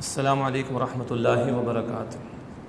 السلام علیکم ورحمۃ اللہ وبرکاتہ۔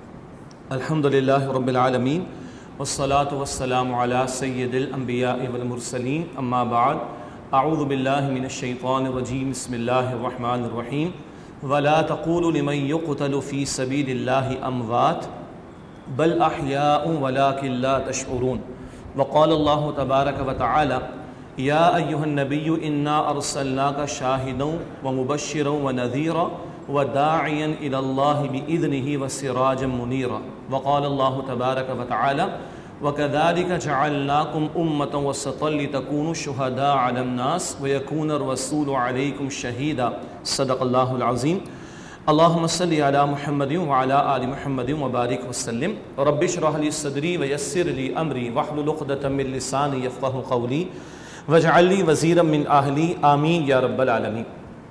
الحمدللہ رب العالمین والصلاة والسلام علی سید الانبیاء والمرسلین، اما بعد، اعوذ باللہ من الشیطان الرجیم، بسم اللہ الرحمن الرحیم۔ ولا تقولوا لمن يقتل في سبيل الله اموات بل احیاء ولكن لا تشعرون۔ وقال اللہ تبارک وتعالی یا ایہا النبی انا ارسلناک شاہدا ومبشرا ونذیرا وداعیا الی اللہ بإذنہ وسراجا منیرا۔ وقال اللہ تبارک وتعالی وَكَذَلِكَ جَعَلْنَاكُمْ أُمَّةً وَسَطًا لِتَكُونُوا شُهَدَاءَ عَلَى النَّاسِ وَيَكُونَ الرَّسُولُ عَلَيْكُمْ شَهِيدًا۔ صدق اللہ العظیم۔ اللہم صلی علی محمد وعلی آل محمد وبارک وسلم۔ رب اشرح لی صدری ویسر لی امری واحلل عقدۃ من لسانی یفقہوا قولی واجعل لی وزیرا من اہلی، آمین یا رب العالمین۔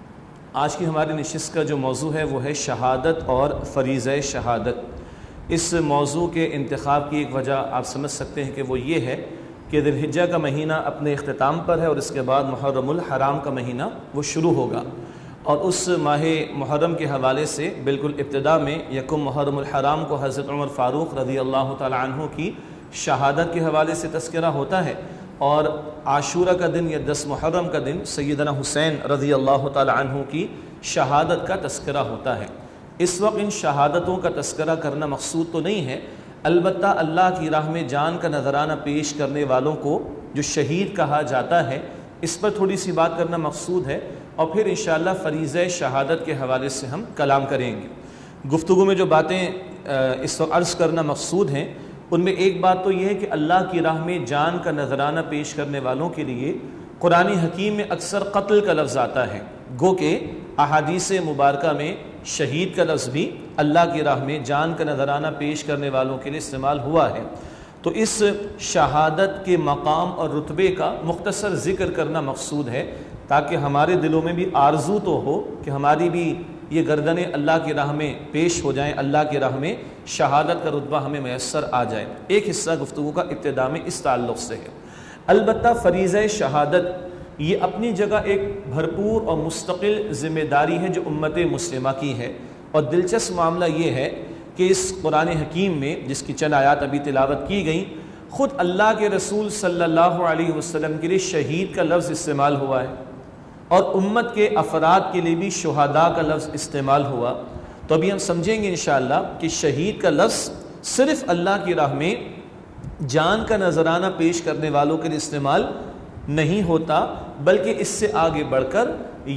آج کی ہماری نشست کا جو موضوع ہے وہ ہے شہادت اور فریضہ شہادت۔ اس موضوع کے انتخاب کی ایک وجہ آپ سمجھ سکتے ہیں کہ وہ یہ ہے کہ ذی الحجہ کا مہینہ اپنے اختتام پر ہے اور اس کے بعد محرم الحرام کا مہینہ وہ شروع ہوگا، اور اس ماہ محرم کے حوالے سے بالکل ابتدا میں یکم محرم الحرام کو حضرت عمر فاروق رضی اللہ تعالی عنہ کی شہادت کے حوالے سے تذکرہ ہوتا ہے، اور عاشورہ کا دن یا 10 محرم کا دن سیدنا حسین رضی اللہ تعالی عنہ کی شہادت کا تذکرہ ہوتا ہے۔ اس وقت ان شہادتوں کا تذکرہ کرنا مقصود تو نہیں ہے، البتہ اللہ کی راہ میں جان کا نذرانہ پیش کرنے والوں کو جو شہید کہا جاتا ہے اس پر تھوڑی سی بات کرنا مقصود ہے، اور پھر انشاءاللہ فریضہ شہادت کے حوالے سے ہم کلام کریں گے۔ گفتگو میں جو باتیں اس وقت عرض کرنا مقصود ہیں ان میں ایک بات تو یہ ہے کہ اللہ کی راہ میں جان کا نذرانہ پیش کرنے والوں کے لیے قرآن حکیم میں اکثر قتل کا لفظ آتا ہے، گو کہ احادیث مبارکہ میں شہید کا لفظ بھی اللہ کی راہ میں جان کا نذرانہ پیش کرنے والوں کے لیے استعمال ہوا ہے۔ تو اس شہادت کے مقام اور رتبے کا مختصر ذکر کرنا مقصود ہے، تاکہ ہمارے دلوں میں بھی آرزو تو ہو کہ ہماری بھی یہ گردنیں اللہ کی راہ میں پیش ہو جائیں، اللہ کی راہ میں شہادت کا رتبہ ہمیں میسر آ جائے۔ ایک حصہ گفتگو کا ابتدا میں اس تعلق سے ہے۔ البتہ فریضہ شہادت یہ اپنی جگہ ایک بھرپور اور مستقل ذمہ داری ہے جو امت مسلمہ کی ہے، اور دلچسپ معاملہ یہ ہے کہ اس قرآن حکیم میں جس کی چند آیات ابھی تلاوت کی گئیں، خود اللہ کے رسول صلی اللہ علیہ وسلم کے لیے شہید کا لفظ استعمال ہوا ہے، اور امت کے افراد کے لیے بھی شہداء کا لفظ استعمال ہوا۔ تو ابھی ہم سمجھیں گے انشاءاللہ کہ شہید کا لفظ صرف اللہ کی راہ میں جان کا نذرانہ پیش کرنے والوں کے لیے استعمال نہیں ہوتا، بلکہ اس سے آگے بڑھ کر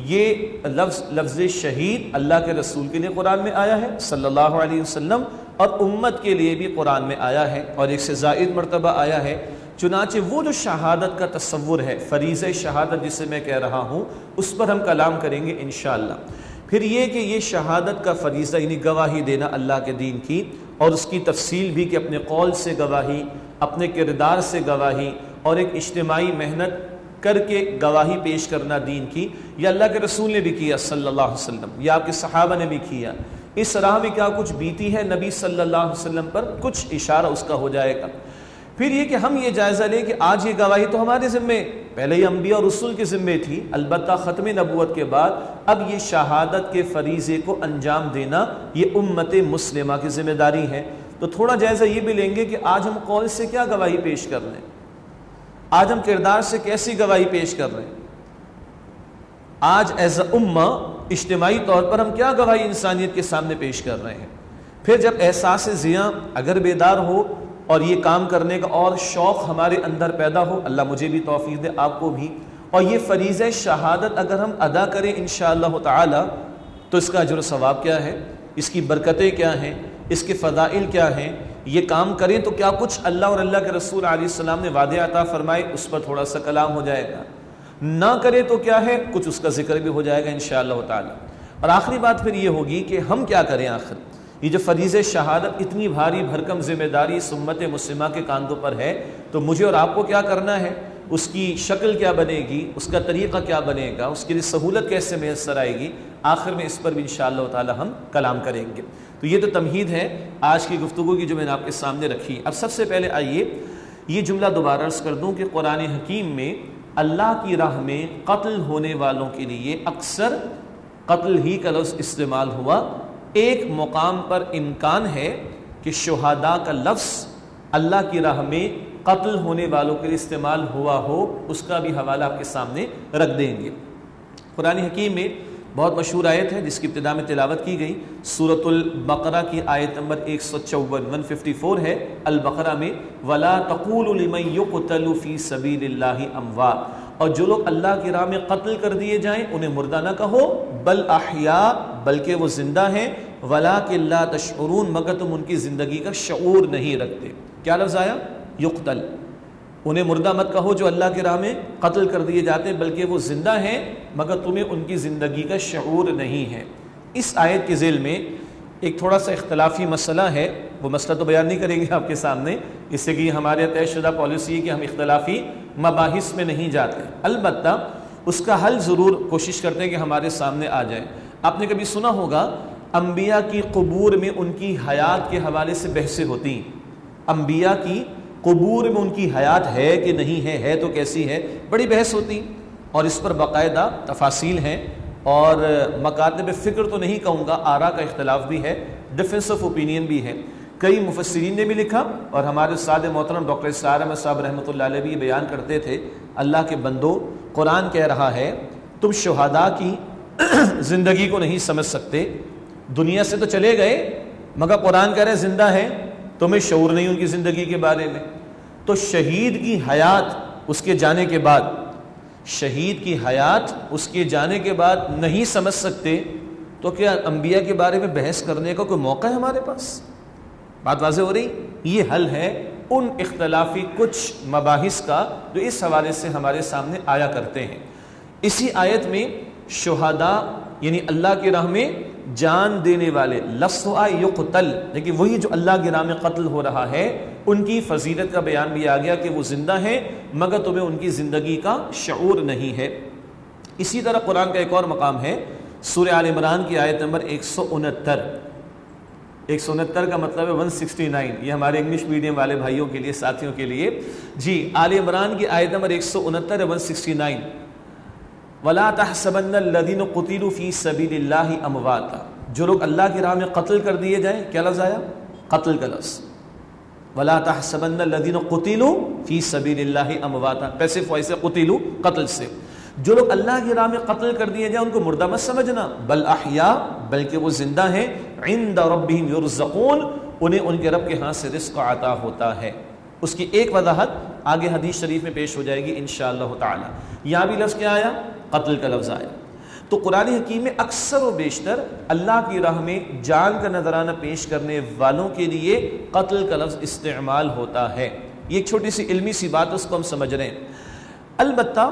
یہ لفظ شہید اللہ کے رسول کے لیے قرآن میں آیا ہے صلی اللہ علیہ وسلم، اور امت کے لیے بھی قرآن میں آیا ہے، اور ایک سے زائد مرتبہ آیا ہے۔ چنانچہ وہ جو شہادت کا تصور ہے، فریضہ شہادت جسے میں کہہ رہا ہوں، اس پر ہم کلام کریں گے انشاءاللہ۔ پھر یہ کہ یہ شہادت کا فریضہ یعنی گواہی دینا اللہ کے دین کی، اور اس کی تفصیل بھی کہ اپنے قول سے گواہی، اپنے کردار سے گواہی، اور ایک اجتماعی محنت کر کے گواہی پیش کرنا دین کی، یہ اللہ کے رسول نے بھی کیا صلی اللہ علیہ وسلم، یا آپ کے صحابہ نے بھی کیا۔ اس راہ میں کیا کچھ بیتی ہے نبی صلی اللہ علیہ وسلم پر، کچھ اشارہ اس کا ہو جائے گا۔ پھر یہ کہ ہم یہ جائزہ لیں کہ آج یہ گواہی تو ہمارے ذمے، پہلے یہ انبیاء اور رسول کے ذمے تھی، البتہ ختم نبوت کے بعد اب یہ شہادت کے فریضے کو انجام دینا یہ امت مسلمہ کی ذمہ داری ہے۔ تو تھوڑا جائزہ یہ بھی لیں گے کہ آج ہم قول سے کیا گواہی پیش کر رہے ہیں، آج ہم کردار سے کیسی گواہی پیش کر رہے ہیں، آج ایز اے امہ اجتماعی طور پر ہم کیا گواہی انسانیت کے سامنے پیش کر رہے ہیں۔ پھر جب احساس ضیاء اگر بیدار ہو اور یہ کام کرنے کا اور شوق ہمارے اندر پیدا ہو، اللہ مجھے بھی توفیق دے، آپ کو بھی، اور یہ فریضہ شہادت اگر ہم ادا کریں انشاءاللہ تعالی، تو اس کا اجر و ثواب کیا ہے، اس کی برکتیں کیا ہیں، اس کے فضائل کیا ہیں، یہ کام کریں تو کیا کچھ اللہ اور اللہ کے رسول علیہ السلام نے وعدے عطا فرمائے، اس پر تھوڑا سا کلام ہو جائے گا، نہ کرے تو کیا ہے، کچھ اس کا ذکر بھی ہو جائے گا انشاءاللہ تعالی۔ اور آخری بات پھر یہ ہوگی کہ ہم کیا کریں آخر، یہ جو فریضہ شہادت اتنی بھاری بھرکم ذمہ داری اس امت مسلمہ کے کاندھوں پر ہے، تو مجھے اور آپ کو کیا کرنا ہے، اس کی شکل کیا بنے گی، اس کا طریقہ کیا بنے گا، اس کے لیے سہولت کیسے میسر آئے گی، آخر میں اس پر بھی انشاءاللہ تعالی ہم کلام کریں گے۔ تو یہ تو تمہید ہے آج کی گفتگو کی جو میں نے آپ کے سامنے رکھی۔ اب سب سے پہلے آئیے یہ جملہ دوبارہ عرض کر دوں کہ قرآن حکیم میں اللہ کی راہ میں قتل ہونے والوں کے لیے اکثر قتل ہی کا لفظ استعمال ہوا۔ ایک مقام پر امکان ہے کہ شہداء کا لفظ اللہ کی راہ میں قتل ہونے والوں کے لیے استعمال ہوا ہو، اس کا بھی حوالہ آپ کے سامنے رکھ دیں گے۔ قرآن حکیم میں بہت مشہور آیت ہے جس کی ابتدا میں تلاوت کی گئی، سورۃ البقرہ کی آیت نمبر 154 154 ہے البقرہ میں، وَلَا تَقُولُوا لِمَن يُقْتَلُ فِي سَبِيلِ اللَّهِ أَمْوَاتٌ، اور جو لوگ اللہ کی راہ میں قتل کر دیے جائیں انہیں مردہ نہ کہو، بل احیاء، بلکہ وہ زندہ ہیں، وَلَٰكِن لَا تَشْعُرُونَ، مگر تم ان کی زندگی کا شعور نہیں رکھتے۔ کیا لفظ آیا؟ یقتل، انہیں مردہ مت کہو جو اللہ کی راہ میں قتل کر دیے جاتے ہیں، بلکہ وہ زندہ ہیں مگر تمہیں ان کی زندگی کا شعور نہیں ہے۔ اس آیت کے ذیل میں ایک تھوڑا سا اختلافی مسئلہ ہے، وہ مسئلہ تو بیان نہیں کریں گے آپ کے سامنے، اس سے کہ ہمارے طے شدہ پالیسی ہے کہ ہم اختلافی مباحث میں نہیں جاتے، البتہ اس کا حل ضرور کوشش کرتے ہیں کہ ہمارے سامنے آ جائے۔ آپ نے کبھی سنا ہوگا انبیاء کی قبور میں ان کی حیات کے حوالے سے بحثیں ہوتی ہیں، انبیاء کی قبور میں ان کی حیات ہے کہ نہیں ہے تو کیسی ہے، بڑی بحث ہوتی، اور اس پر باقاعدہ تفاصیل ہیں، اور مکاتب فکر تو نہیں کہوں گا، آراء کا اختلاف بھی ہے، ڈفرینس آف اوپینین بھی ہے۔ کئی مفسرین نے بھی لکھا، اور ہمارے استاد محترم ڈاکٹر اسرار احمد صاحب رحمۃ اللہ علیہ بھی بیان کرتے تھے، اللہ کے بندو، قرآن کہہ رہا ہے تم شہداء کی زندگی کو نہیں سمجھ سکتے، دنیا سے تو چلے گئے مگر قرآن کہہ رہے زندہ ہے، تمہیں شعور نہیں ان کی زندگی کے بارے میں، تو شہید کی حیات اس کے جانے کے بعد، شہید کی حیات اس کے جانے کے بعد نہیں سمجھ سکتے، تو کیا انبیاء کے بارے میں بحث کرنے کا کوئی موقع ہے ہمارے پاس؟ بات واضح ہو رہی؟ یہ حل ہے ان اختلافی کچھ مباحث کا جو اس حوالے سے ہمارے سامنے آیا کرتے ہیں۔ اسی آیت میں شہداء یعنی اللہ کی راہ میں جان دینے والے، لفظ یقتل، لیکن وہی جو اللہ کی راہ میں قتل ہو رہا ہے ان کی فضیلت کا بیان بھی آ گیا کہ وہ زندہ ہیں مگر تمہیں ان کی زندگی کا شعور نہیں ہے۔ اسی طرح قرآن کا ایک اور مقام ہے، سورہ آل عمران کی آیت نمبر 169، 169 کا مطلب ہے 169، یہ ہمارے انگلش میڈیم والے بھائیوں کے لیے، ساتھیوں کے لیے، جی آل عمران کی آیت نمبر 169 169، وَلَا تَحْسَبَنَّ الَّذِينَ قُتِلُوا فِي سَبِيلِ اللَّهِ أَمْوَاتًا، جو لوگ اللہ کی راہ میں قتل کر دیے جائیں، کیا لفظ آیا؟ قتل کا لفظ، وَلَا تَحْسَبَنَّ الَّذِينَ قُتِلُوا فِي سَبِيلِ اللَّهِ أَمْوَاتًا، پیسف وائس سے قتلوا، قتل سے، جو لوگ اللہ کی راہ میں قتل کر دیے جائیں ان کو مردہ مت سمجھنا، بل احیاء، بلکہ وہ زندہ ہیں، عند ربهم يرزقون، انہیں ان کے رب کے ہاں سے رزق عطا ہوتا ہے۔ اس کی ایک وضاحت آگے حدیث شریف میں پیش ہو جائے گی انشاءاللہ تعالی۔ یہاں بھی لفظ کیا آیا؟ قتل کا لفظ آیا۔ تو قرآن حکیم میں اکثر و بیشتر اللہ کی راہ میں جان کا نذرانہ پیش کرنے والوں کے لیے قتل کا لفظ استعمال ہوتا ہے۔ یہ ایک چھوٹی سی علمی سی بات، اس کو ہم سمجھ رہے ہیں۔ البتہ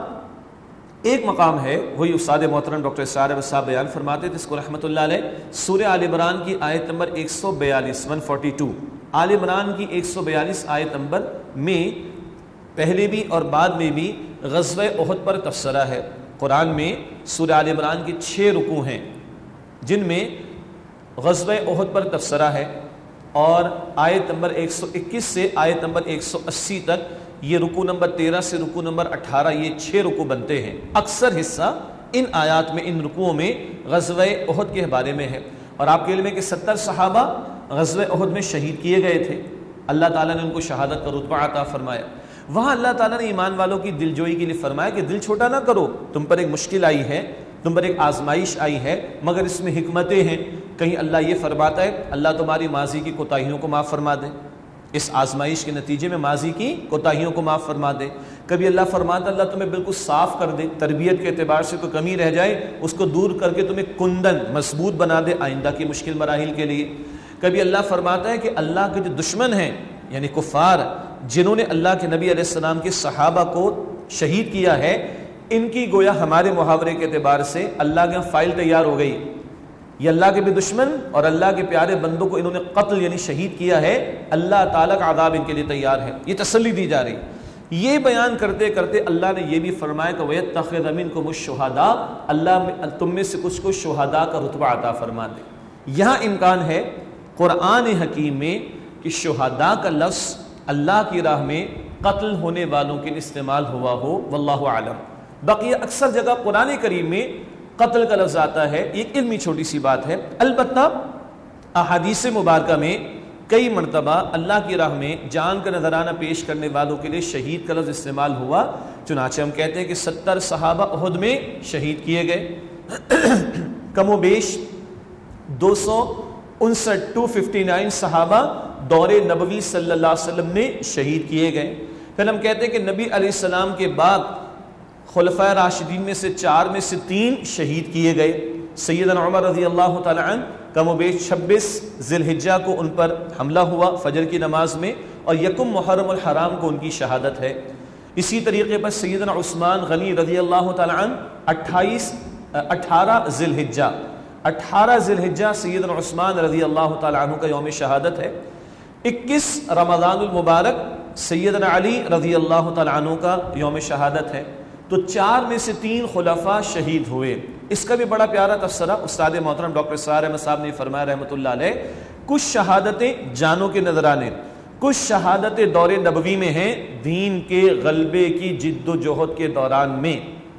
ایک مقام ہے، وہی استاد محترم ڈاکٹر اسرار احمد صاحب بیان فرماتے تھے اس کو رحمۃ اللہ علیہ، سورہ آل عمران کی آیت نمبر 142 142، آل عمران کی 142 آیت نمبر میں پہلے بھی اور بعد میں بھی غزوہ احد پر تبصرہ ہے۔ قرآن میں سورہ آل عمران کی 6 رکوع ہیں جن میں غزوہ احد پر تبصرہ ہے، اور آیت نمبر 121 سے آیت نمبر 180 تک یہ رکوع نمبر 13 سے رکوع نمبر 18 یہ 6 رکوع بنتے ہیں۔ اکثر حصہ ان آیات میں، ان رکوعوں میں غزوہ احد کے بارے میں ہے، اور آپ کے علم ہے کہ 70 صحابہ غزوہ احد میں شہید کیے گئے تھے، اللہ تعالیٰ نے ان کو شہادت کا رتبہ عطا فرمایا۔ وہاں اللہ تعالیٰ نے ایمان والوں کی دل جوئی کے لیے فرمایا کہ دل چھوٹا نہ کرو، تم پر ایک مشکل آئی ہے، تم پر ایک آزمائش آئی ہے، مگر اس میں حکمتیں ہیں۔ کہیں اللہ یہ فرماتا ہے اللہ تمہاری ماضی کی کوتاہیوں کو معاف فرما دے، اس آزمائش کے نتیجے میں ماضی کی کوتاہیوں کو معاف فرما دے۔ کبھی اللہ فرماتا اللہ تمہیں بالکل صاف کر دے، تربیت کے اعتبار سے کوئی کمی رہ جائے اس کو دور کر کے تمہیں کندن مضبوط بنا دے آئندہ کی مشکل مراحل کے لیے۔ کبھی اللہ فرماتا ہے کہ اللہ کے جو دشمن ہیں یعنی کفار، جنہوں نے اللہ کے نبی علیہ السلام کے صحابہ کو شہید کیا ہے، ان کی گویا ہمارے محاورے کے اعتبار سے اللہ کے فائل تیار ہو گئی، یہ اللہ کے بھی دشمن اور اللہ کے پیارے بندوں کو انہوں نے قتل یعنی شہید کیا ہے، اللہ تعالیٰ کا عذاب ان کے لیے تیار ہے، یہ تسلی دی جا رہی۔ یہ بیان کرتے کرتے اللہ نے یہ بھی فرمایا کہ وَيَتَّخِذَ مِنْكُمُ الشُّهَدَاءَ، اللہ تم میں سے کچھ کو شہداء کا رتبہ عطا فرما دے۔ یہاں امکان ہے قرآن حکیم میں کہ شہداء کا لفظ اللہ کی راہ میں قتل ہونے والوں کے لیے استعمال ہوا ہو، واللہ اعلم۔ بقیہ اکثر جگہ قرآن کریم میں قتل کا لفظ آتا ہے، ایک علمی چھوٹی سی بات ہے۔ البتہ احادیث مبارکہ میں کئی مرتبہ اللہ کی راہ میں جان کا نذرانہ پیش کرنے والوں کے لیے شہید کا لفظ استعمال ہوا، چنانچہ ہم کہتے ہیں کہ 70 صحابہ احد میں شہید کیے گئے، کم و بیش 259 صحابہ دور نبوی صلی اللہ علیہ وسلم میں شہید کیے گئے۔ پھر ہم کہتے ہیں کہ نبی علیہ السلام کے بعد خلفائے راشدین میں سے 4 میں سے 3 شہید کیے گئے۔ سیدنا عمر رضی اللہ تعالی عنہ کم و بیش 26 ذی الحجہ کو ان پر حملہ ہوا فجر کی نماز میں، اور یکم محرم الحرام کو ان کی شہادت ہے۔ اسی طریقے پر سیدنا عثمان غنی رضی اللہ تعالی عنہ 18 ذی الحجہ سیدنا عثمان رضی اللہ تعالی عنہ کا یوم شہادت ہے۔ 21 رمضان المبارک سیدنا علی رضی اللہ تعالی عنہ کا یوم شہادت ہے۔ تو 4 میں سے 3 خلفاء شہید ہوئے۔ اس کا بھی بڑا پیارا تفسیرہ استاد محترم ڈاکٹر اسرار احمد صاحب نے فرمایا رحمۃ اللہ علیہ، کچھ شہادتیں جانوں کے نذرانے، کچھ شہادتیں دور نبوی میں ہیں دین کے غلبے کی جد و جہد کے دوران میں،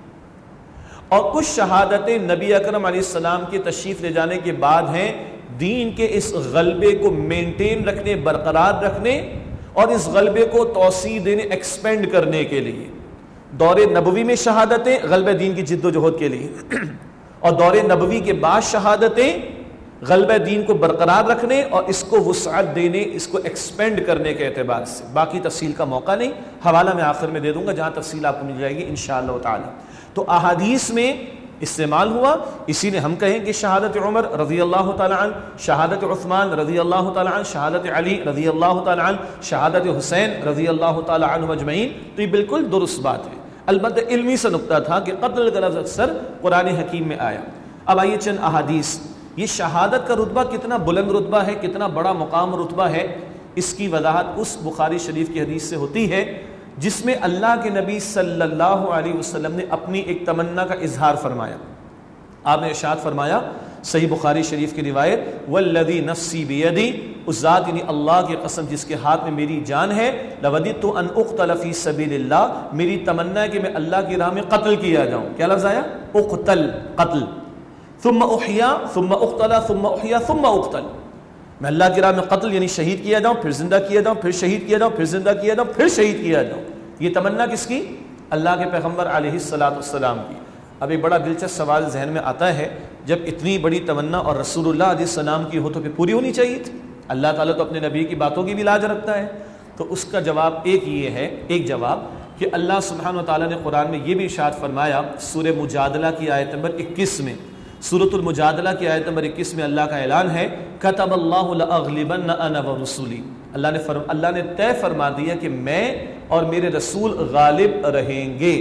اور کچھ شہادتیں نبی اکرم علیہ السلام کے تشریف لے جانے کے بعد ہیں دین کے اس غلبے کو مینٹین رکھنے، برقرار رکھنے، اور اس غلبے کو توسیع دینے، ایکسپینڈ کرنے کے لیے۔ دور نبوی میں شہادتیں غلبہ دین کی جد و جہد کے لیے، اور دور نبوی کے بعد شہادتیں غلبہ دین کو برقرار رکھنے اور اس کو وسعت دینے، اس کو ایکسپینڈ کرنے کے اعتبار سے۔ باقی تفصیل کا موقع نہیں، حوالہ میں آخر میں دے دوں گا جہاں تفصیل آپ کو مل جائے گی انشاءاللہ تعالی۔ تو احادیث میں استعمال ہوا، اسی لیے ہم کہیں کہ شہادت عمر رضی اللہ تعالی عنہ، شہادت عثمان رضی اللہ تعالی عنہ، شہادت علی رضی اللہ تعالی عنہ، شہادت حسین رضی اللہ تعالی عنہ اجمعین، تو یہ بالکل درست بات ہے۔ البتہ علمی سا نقطہ تھا کہ قتل کا لفظ اکثر قرآن حکیم میں آیا۔ اب آئیے چند احادیث، یہ شہادت کا رتبہ کتنا بلند رتبہ ہے، کتنا بڑا مقام رتبہ ہے، اس کی وضاحت اس بخاری شریف کی حدیث سے ہوتی ہے جس میں اللہ کے نبی صلی اللہ علیہ وسلم نے اپنی ایک تمنا کا اظہار فرمایا۔ آپ نے ارشاد فرمایا، صحیح بخاری شریف کی روایت، والذی نفسی بیدی، اس ذات یعنی اللہ کی قسم جس کے ہاتھ میں میری جان ہے، لوددت ان اقتل فی سبیل اللہ، میری تمنا ہے کہ میں اللہ کی راہ میں قتل کیا جاؤں۔ کیا لفظ آیا؟ اقتل، قتل، ثم احیا ثم اقتل ثم احیا ثم اقتل، میں اللہ کی راہ میں قتل یعنی شہید کیا جاؤں، پھر زندہ کیا جاؤں، پھر شہید کیا جاؤں، پھر زندہ کیا جاؤں، پھر شہید کیا جاؤں۔ یہ تمنا کس کی؟ اللہ کے پیغمبر علیہ السلام کی۔ اب ایک بڑا دلچسپ سوال ذہن میں آتا ہے، جب اتنی بڑی تمنا اور رسول اللہ علیہ السلام کی ہو تو پھر پوری ہونی چاہیے تھی۔ اللہ تعالیٰ تو اپنے نبی کی باتوں کی بھی لاج رکھتا ہے۔ تو اس کا جواب ایک جواب کہ اللہ سبحانہ و تعالیٰ نے قرآن میں یہ بھی ارشاد فرمایا، سورہ مجادلہ کی آیت نمبر 21 میں، سورۃ المجادلہ کی آیت نمبر 21 میں اللہ کا اعلان ہے، کتب اللہ لأغلبن انا ورسولی، اللہ نے طے فرما دیا کہ میں اور میرے رسول غالب رہیں گے۔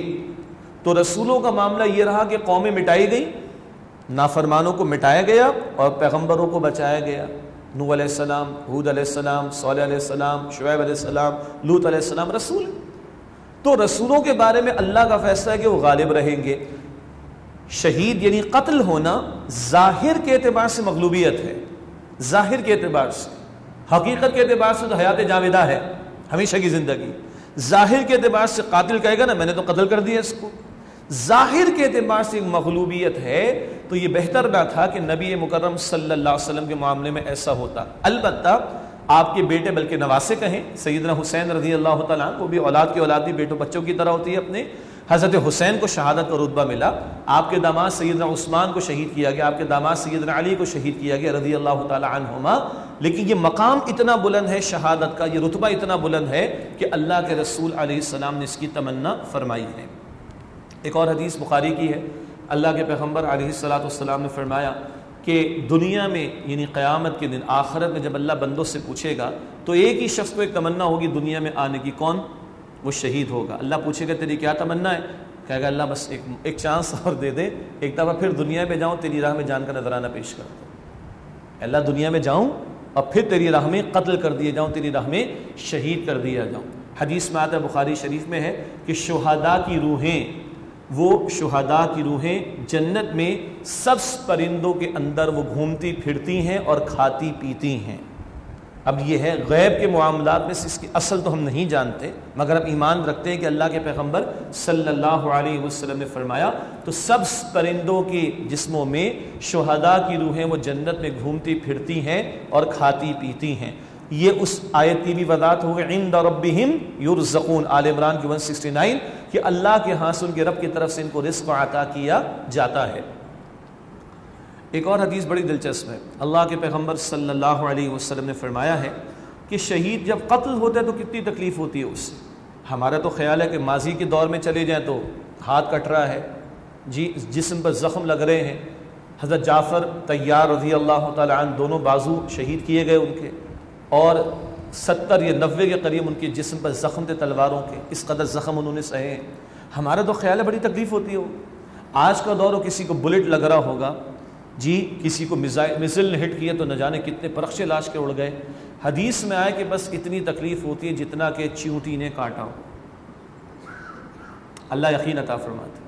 تو رسولوں کا معاملہ یہ رہا کہ قومیں مٹائی گئی، نافرمانوں کو مٹایا گیا اور پیغمبروں کو بچایا گیا۔ نوح علیہ السلام، ہود علیہ السلام، صالح علیہ السلام، شعیب علیہ السلام، لوط علیہ السلام رسول۔ تو رسولوں کے بارے میں اللہ کا فیصلہ ہے کہ وہ غالب رہیں گے۔ شہید یعنی قتل ہونا ظاہر کے اعتبار سے مغلوبیت ہے، ظاہر کے اعتبار سے، حقیقت کے اعتبار سے تو حیات جاویدہ ہے، ہمیشہ کی زندگی۔ ظاہر کے اعتبار سے قاتل کہے گا نا میں نے تو قتل کر دیا اس کو، ظاہر کے اعتبار سے مغلوبیت ہے۔ تو یہ بہتر نہ تھا کہ نبی مکرم صلی اللہ علیہ وسلم کے معاملے میں ایسا ہوتا۔ البتہ آپ کے بیٹے بلکہ نواسے کہیں، سیدنا حسین رضی اللہ تعالیٰ عنہ، وہ بھی اولاد کی اولاد بھی بیٹوں بچوں کی طرح ہوتی ہے اپنے، حضرت حسین کو شہادت کا رتبہ ملا، آپ کے داماد سیدنا عثمان کو شہید کیا گیا، آپ کے داماد سیدنا علی کو شہید کیا گیا رضی اللہ تعالیٰ عنہما۔ لیکن یہ مقام اتنا بلند ہے شہادت کا، یہ رتبہ اتنا بلند ہے کہ اللہ کے رسول علیہ السلام نے اس کی تمنا فرمائی ہے۔ ایک اور حدیث بخاری کی ہے، اللہ کے پیغمبر علیہ السلام نے فرمایا کہ دنیا میں یعنی قیامت کے دن، آخرت میں جب اللہ بندوں سے پوچھے گا تو ایک ہی شخص کو ایک تمنا ہوگی دنیا میں آنے کی، کون؟ وہ شہید ہوگا۔ اللہ پوچھے گا تیری کیا تمنا ہے؟ کہے گا اللہ بس ایک چانس اور دے دے، ایک دفعہ پھر دنیا میں جاؤں، تیری راہ میں جان کا نذرانہ پیش کر دوں۔ اللہ دنیا میں جاؤں اور پھر تیری راہ میں قتل کر دیا جاؤں، تیری راہ میں شہید کر دیا جاؤں۔ حدیث میں آتا ہے، بخاری شریف میں ہے کہ شہداء کی روحیں جنت میں سبز پرندوں کے اندر وہ گھومتی پھرتی ہیں اور کھاتی پیتی ہیں۔ اب یہ ہے غیب کے معاملات میں سے اس کی اصل تو ہم نہیں جانتے، مگر ہم ایمان رکھتے ہیں کہ اللہ کے پیغمبر صلی اللہ علیہ وسلم نے فرمایا تو سب پرندوں کے جسموں میں شہداء کی روحیں وہ جنت میں گھومتی پھرتی ہیں اور کھاتی پیتی ہیں۔ یہ اس آیت کی بھی وضاحت ہو گئی عند ربہم یرزقون، آل عمران کی 169، کہ اللہ کے ہاں سے ان کے رب کی طرف سے ان کو رزق عطا کیا جاتا ہے۔ ایک اور حدیث بڑی دلچسپ ہے، اللہ کے پیغمبر صلی اللہ علیہ وسلم نے فرمایا ہے کہ شہید جب قتل ہوتا ہے تو کتنی تکلیف ہوتی ہے اس سے۔ ہمارا تو خیال ہے کہ ماضی کے دور میں چلے جائیں تو ہاتھ کٹ رہا ہے، جی جسم پر زخم لگ رہے ہیں۔ حضرت جعفر طیار رضی اللہ تعالی عنہ دونوں بازو شہید کیے گئے ان کے، اور 70 یا 90 کے قریب ان کے جسم پر زخم تھے تلواروں کے، اس قدر زخم انہوں نے سہے ہیں۔ ہمارا تو خیال ہے بڑی تکلیف ہوتی ہو۔ آج کا دور ہو کسی کو بلٹ لگ رہا ہوگا، جی کسی کو میزائل نے ہٹ کیا تو نہ جانے کتنے پرخچے لاش کے اڑ گئے۔ حدیث میں آئے کہ بس اتنی تکلیف ہوتی ہے جتنا کہ چیونٹی نے کاٹا ہو۔ اللہ یقین عطا فرماتے۔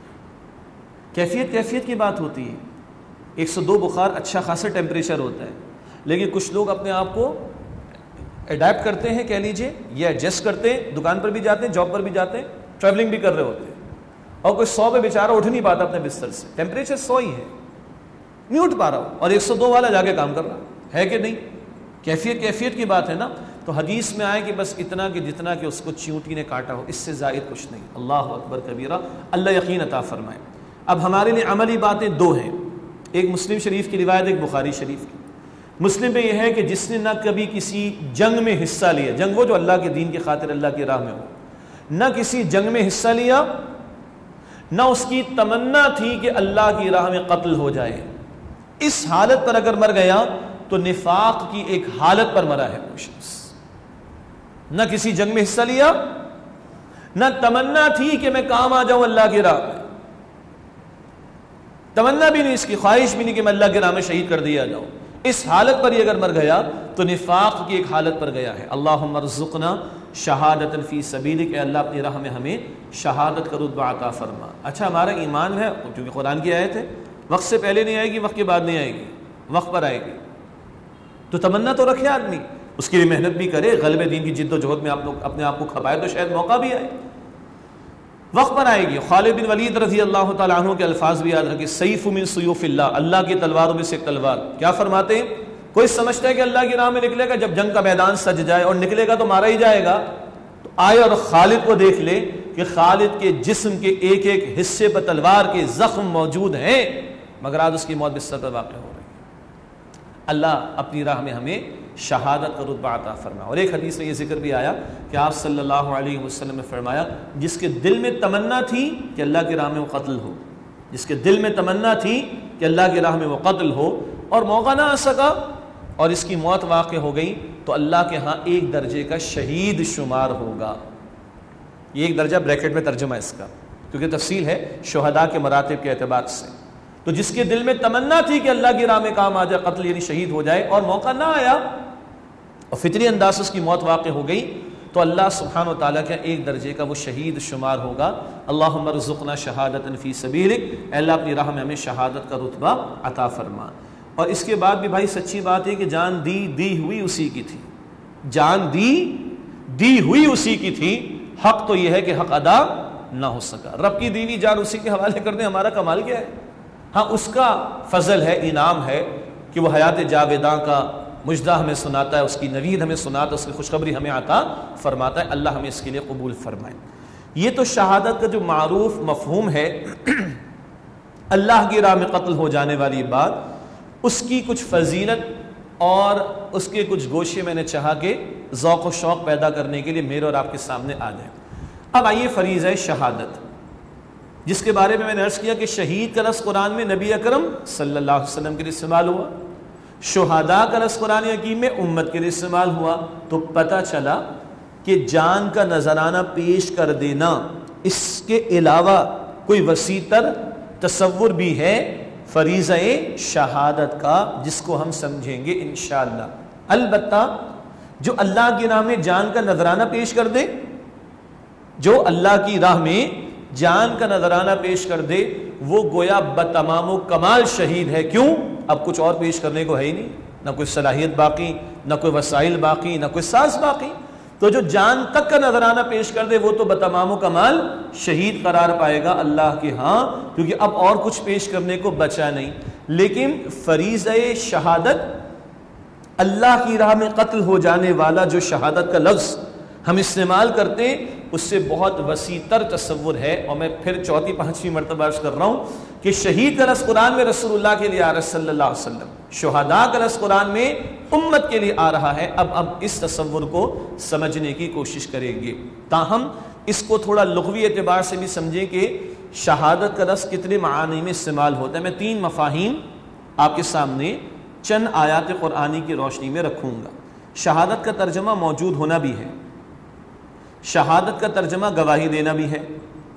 کیفیت کی بات ہوتی ہے۔ 102 بخار اچھا خاصا ٹیمپریچر ہوتا ہے، لیکن کچھ لوگ اپنے آپ کو اڈیپٹ کرتے ہیں، کہہ لیجئے یہ ایڈجسٹ کرتے ہیں، دکان پر بھی جاتے ہیں، جاب پر بھی جاتے ہیں، ٹریولنگ بھی کر رہے ہوتے ہیں، اور کوئی 100 پہ بیچارہ اٹھ نہیں پاتا اپنے بستر سے، ٹیمپریچر 100 ہی ہے، نہیں اٹھ پا رہا، اور 102 والا جا کے کام کر رہا ہے کہ نہیں۔ کیفیت کی بات ہے نا۔ تو حدیث میں آئے کہ بس اتنا کہ جتنا کہ اس کو چیونٹی نے کاٹا ہو، اس سے زائد کچھ نہیں۔ اللہ اکبر کبیرہ، اللہ یقین عطا فرمائے۔ اب ہمارے لیے عملی باتیں دو ہیں، ایک مسلم شریف کی روایت، ایک بخاری شریف کی۔ مسلم میں یہ ہے کہ جس نے نہ کبھی کسی جنگ میں حصہ لیا، جنگ وہ جو اللہ کے دین کی خاطر اللہ کی راہ میں ہو، نہ کسی جنگ میں حصہ لیا، نہ اس کی تمنا تھی کہ اللہ کی راہ میں قتل ہو جائے، اس حالت پر اگر مر گیا تو نفاق کی ایک حالت پر مرا ہے وہ شخص۔ نہ کسی جنگ میں حصہ لیا، نہ تمنا تھی کہ میں کام آ جاؤں اللہ کی راہ میں، تمنا بھی نہیں، اس کی خواہش بھی نہیں کہ میں اللہ کی راہ میں شہید کر دیا جاؤں، اس حالت پر یہ اگر مر گیا تو نفاق کی ایک حالت پر گیا ہے۔ اللہم ارزقنا شہادۃ فی سبیلک، اے اللہ اپنی راہ میں ہمیں شہادت کا رتبہ عطا فرما۔ اچھا ہمارا ایمان ہے، کیونکہ قرآن کی آیت ہے، وقت سے پہلے نہیں آئے گی، وقت کے بعد نہیں آئے گی، وقت پر آئے گی، تو تمنا تو رکھے آدمی، اس کے لیے محنت بھی کرے، غلبہ دین کی جد و جہد میں آپ لوگ اپنے آپ کو کھپائے تو شاید موقع بھی آئے، وقت پر آئے گی۔ خالد بن ولید رضی اللہ تعالیٰ عنہ کے الفاظ بھی یاد رکھیں، سیف من سیوف اللہ، اللہ کی تلواروں میں سے ایک تلوار۔ کیا فرماتے ہیں؟ کوئی سمجھتا ہے کہ اللہ کی راہ میں نکلے گا، جب جنگ کا میدان سج جائے اور نکلے گا تو مارا ہی جائے گا، تو آئے اور خالد کو دیکھ لے کہ خالد کے جسم کے ایک ایک حصے پر تلوار کے زخم موجود ہیں، مگر آج اس کی موت بستر پر واقع ہو رہی ہے۔ اللہ اپنی راہ میں ہمیں شہادت کا رتبہ عطا فرما۔ اور ایک حدیث میں یہ ذکر بھی آیا کہ آپ صلی اللہ علیہ وسلم نے فرمایا، جس کے دل میں تمنا تھی کہ اللہ کی راہ میں وہ قتل ہو، جس کے دل میں تمنا تھی کہ اللہ کی راہ میں وہ قتل ہو اور موقع نہ آ سکا اور اس کی موت واقع ہو گئی، تو اللہ کے ہاں ایک درجے کا شہید شمار ہوگا۔ یہ ایک درجہ بریکٹ میں ترجمہ ہے اس کا، کیونکہ تفصیل ہے شہداء کے مراتب کے اعتبار سے۔ تو جس کے دل میں تمنا تھی کہ اللہ کی راہ میں کام آ جائے، قتل یعنی شہید ہو جائے، اور موقع نہ آیا اور فطری انداز سے اس کی موت واقع ہو گئی، تو اللہ سبحانہ و تعالیٰ کے ایک درجے کا وہ شہید شمار ہوگا۔ اللہم ارزقنا شہادۃ فی سبیلک، اے اللہ اپنی راہ میں ہمیں شہادت کا رتبہ عطا فرما۔ اور اس کے بعد بھی بھائی سچی بات ہے کہ جان دی ہوئی اسی کی تھی، جان دی ہوئی اسی کی تھی۔ حق تو یہ ہے کہ حق ادا نہ ہو سکا، رب کی دی ہوئی جان اسی کے حوالے کر دیں، ہمارا کمال کیا ہے؟ ہاں اس کا فضل ہے، انعام ہے کہ وہ حیات جاویداں کا مجدہ ہمیں سناتا ہے، اس کی نوید ہمیں سناتا ہے، اس کی خوشخبری ہمیں عطا فرماتا ہے۔ اللہ ہمیں اس کے لیے قبول فرمائے۔ یہ تو شہادت کا جو معروف مفہوم ہے، اللہ کی راہ میں قتل ہو جانے والی بات، اس کی کچھ فضیلت اور اس کے کچھ گوشے میں نے چاہا کہ ذوق و شوق پیدا کرنے کے لیے میرے اور آپ کے سامنے آ جائیں۔ اب آئیے فریضہ شہادت، جس کے بارے میں نے عرض کیا کہ شہید کا لفظ قرآن میں نبی اکرم صلی اللہ علیہ وسلم کے لیے استعمال ہوا، شہداء کا لفظ قرآن حکیم میں امت کے لیے استعمال ہوا، تو پتہ چلا کہ جان کا نذرانہ پیش کر دینا، اس کے علاوہ کوئی وسیع تر تصور بھی ہے فریضہ شہادت کا، جس کو ہم سمجھیں گے انشاءاللہ۔ البتہ جو اللہ کی راہ میں جان کا نذرانہ پیش کر دے، جو اللہ کی راہ میں جان کا نذرانہ پیش کر دے، وہ گویا بتمام و کمال شہید ہے۔ کیوں؟ اب کچھ اور پیش کرنے کو ہے ہی نہیں، نہ کوئی صلاحیت باقی، نہ کوئی وسائل باقی، نہ کوئی ساز باقی. تو جو جان تک کا نذرانہ پیش کر دے وہ تو بتمام و کمال شہید قرار پائے گا اللہ کے ہاں، کیونکہ اب اور کچھ پیش کرنے کو بچا نہیں. لیکن فریضہ شہادت، اللہ کی راہ میں قتل ہو جانے والا جو شہادت کا لفظ ہم استعمال کرتے ہیں اس سے بہت وسیع تر تصور ہے. اور میں پھر چوتھی پانچویں مرتبہ عرض کر رہا ہوں کہ شہید کا لفظ قرآن میں رسول اللہ کے لیے آ رہا ہے صلی اللہ علیہ وسلم، شہداء کا لفظ قرآن میں امت کے لیے آ رہا ہے. اب اس تصور کو سمجھنے کی کوشش کریں گے. تاہم اس کو تھوڑا لغوی اعتبار سے بھی سمجھیں کہ شہادت کا لفظ کتنے معانی میں استعمال ہوتا ہے. میں 3 مفاہیم آپ کے سامنے چند آیات قرآنی کی روشنی میں رکھوں گا. شہادت کا ترجمہ موجود ہونا بھی ہے، شہادت کا ترجمہ گواہی دینا بھی ہے،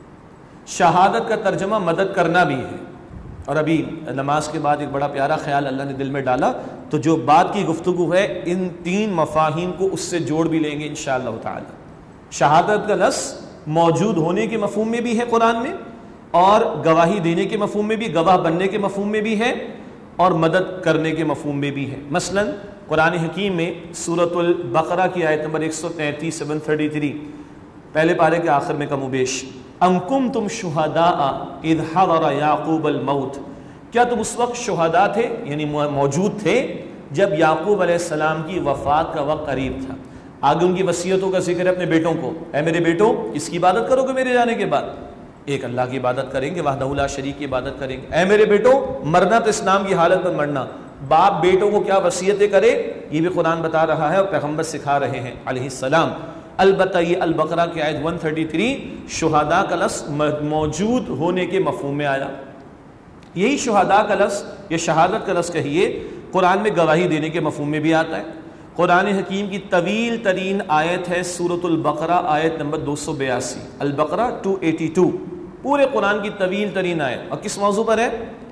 شہادت کا ترجمہ مدد کرنا بھی ہے. اور ابھی نماز کے بعد ایک بڑا پیارا خیال اللہ نے دل میں ڈالا، تو جو بات کی گفتگو ہے ان 3 مفاہیم کو اس سے جوڑ بھی لیں گے انشاءاللہ تعالی. شہادت کا لفظ موجود ہونے کے مفہوم میں بھی ہے قرآن میں، اور گواہی دینے کے مفہوم میں بھی، گواہ بننے کے مفہوم میں بھی ہے، اور مدد کرنے کے مفہوم میں بھی ہے. مثلا قرآن حکیم میں سورۃ البقرہ کی آیت نمبر 133 133 پہلے پارے کے آخر میں کم و بیش، ام کنتم شہداء اذ حضر یعقوب الموت، کیا تم اس وقت شہداء تھے، یعنی موجود تھے جب یعقوب علیہ السلام کی وفات کا وقت قریب تھا. آگے ان کی وصیتوں کا ذکر ہے اپنے بیٹوں کو، اے میرے بیٹوں اس کی عبادت کرو گے میرے جانے کے بعد، ایک اللہ کی عبادت کریں گے، وحدہ لا شریک کی عبادت کریں گے. اے میرے بیٹوں مرنا تو اسلام کی حالت میں مرنا. باپ بیٹوں کو کیا وصیتیں کرے یہ بھی قرآن بتا رہا ہے اور پیغمبر سکھا رہے ہیں علیہ السلام. البتہ یہ البقرہ کی آیت 133 شہداء کا لفظ موجود ہونے کے مفہوم میں آیا. یہی شہداء کا لفظ یا شہادت کا لفظ کہیے قرآن میں گواہی دینے کے مفہوم میں بھی آتا ہے. قرآن حکیم کی طویل ترین آیت ہے سورۃ البقرہ آیت نمبر 282، البقرہ 282، پورے قرآن کی طویل ترین آیت. اور کس موضوع پر ہے؟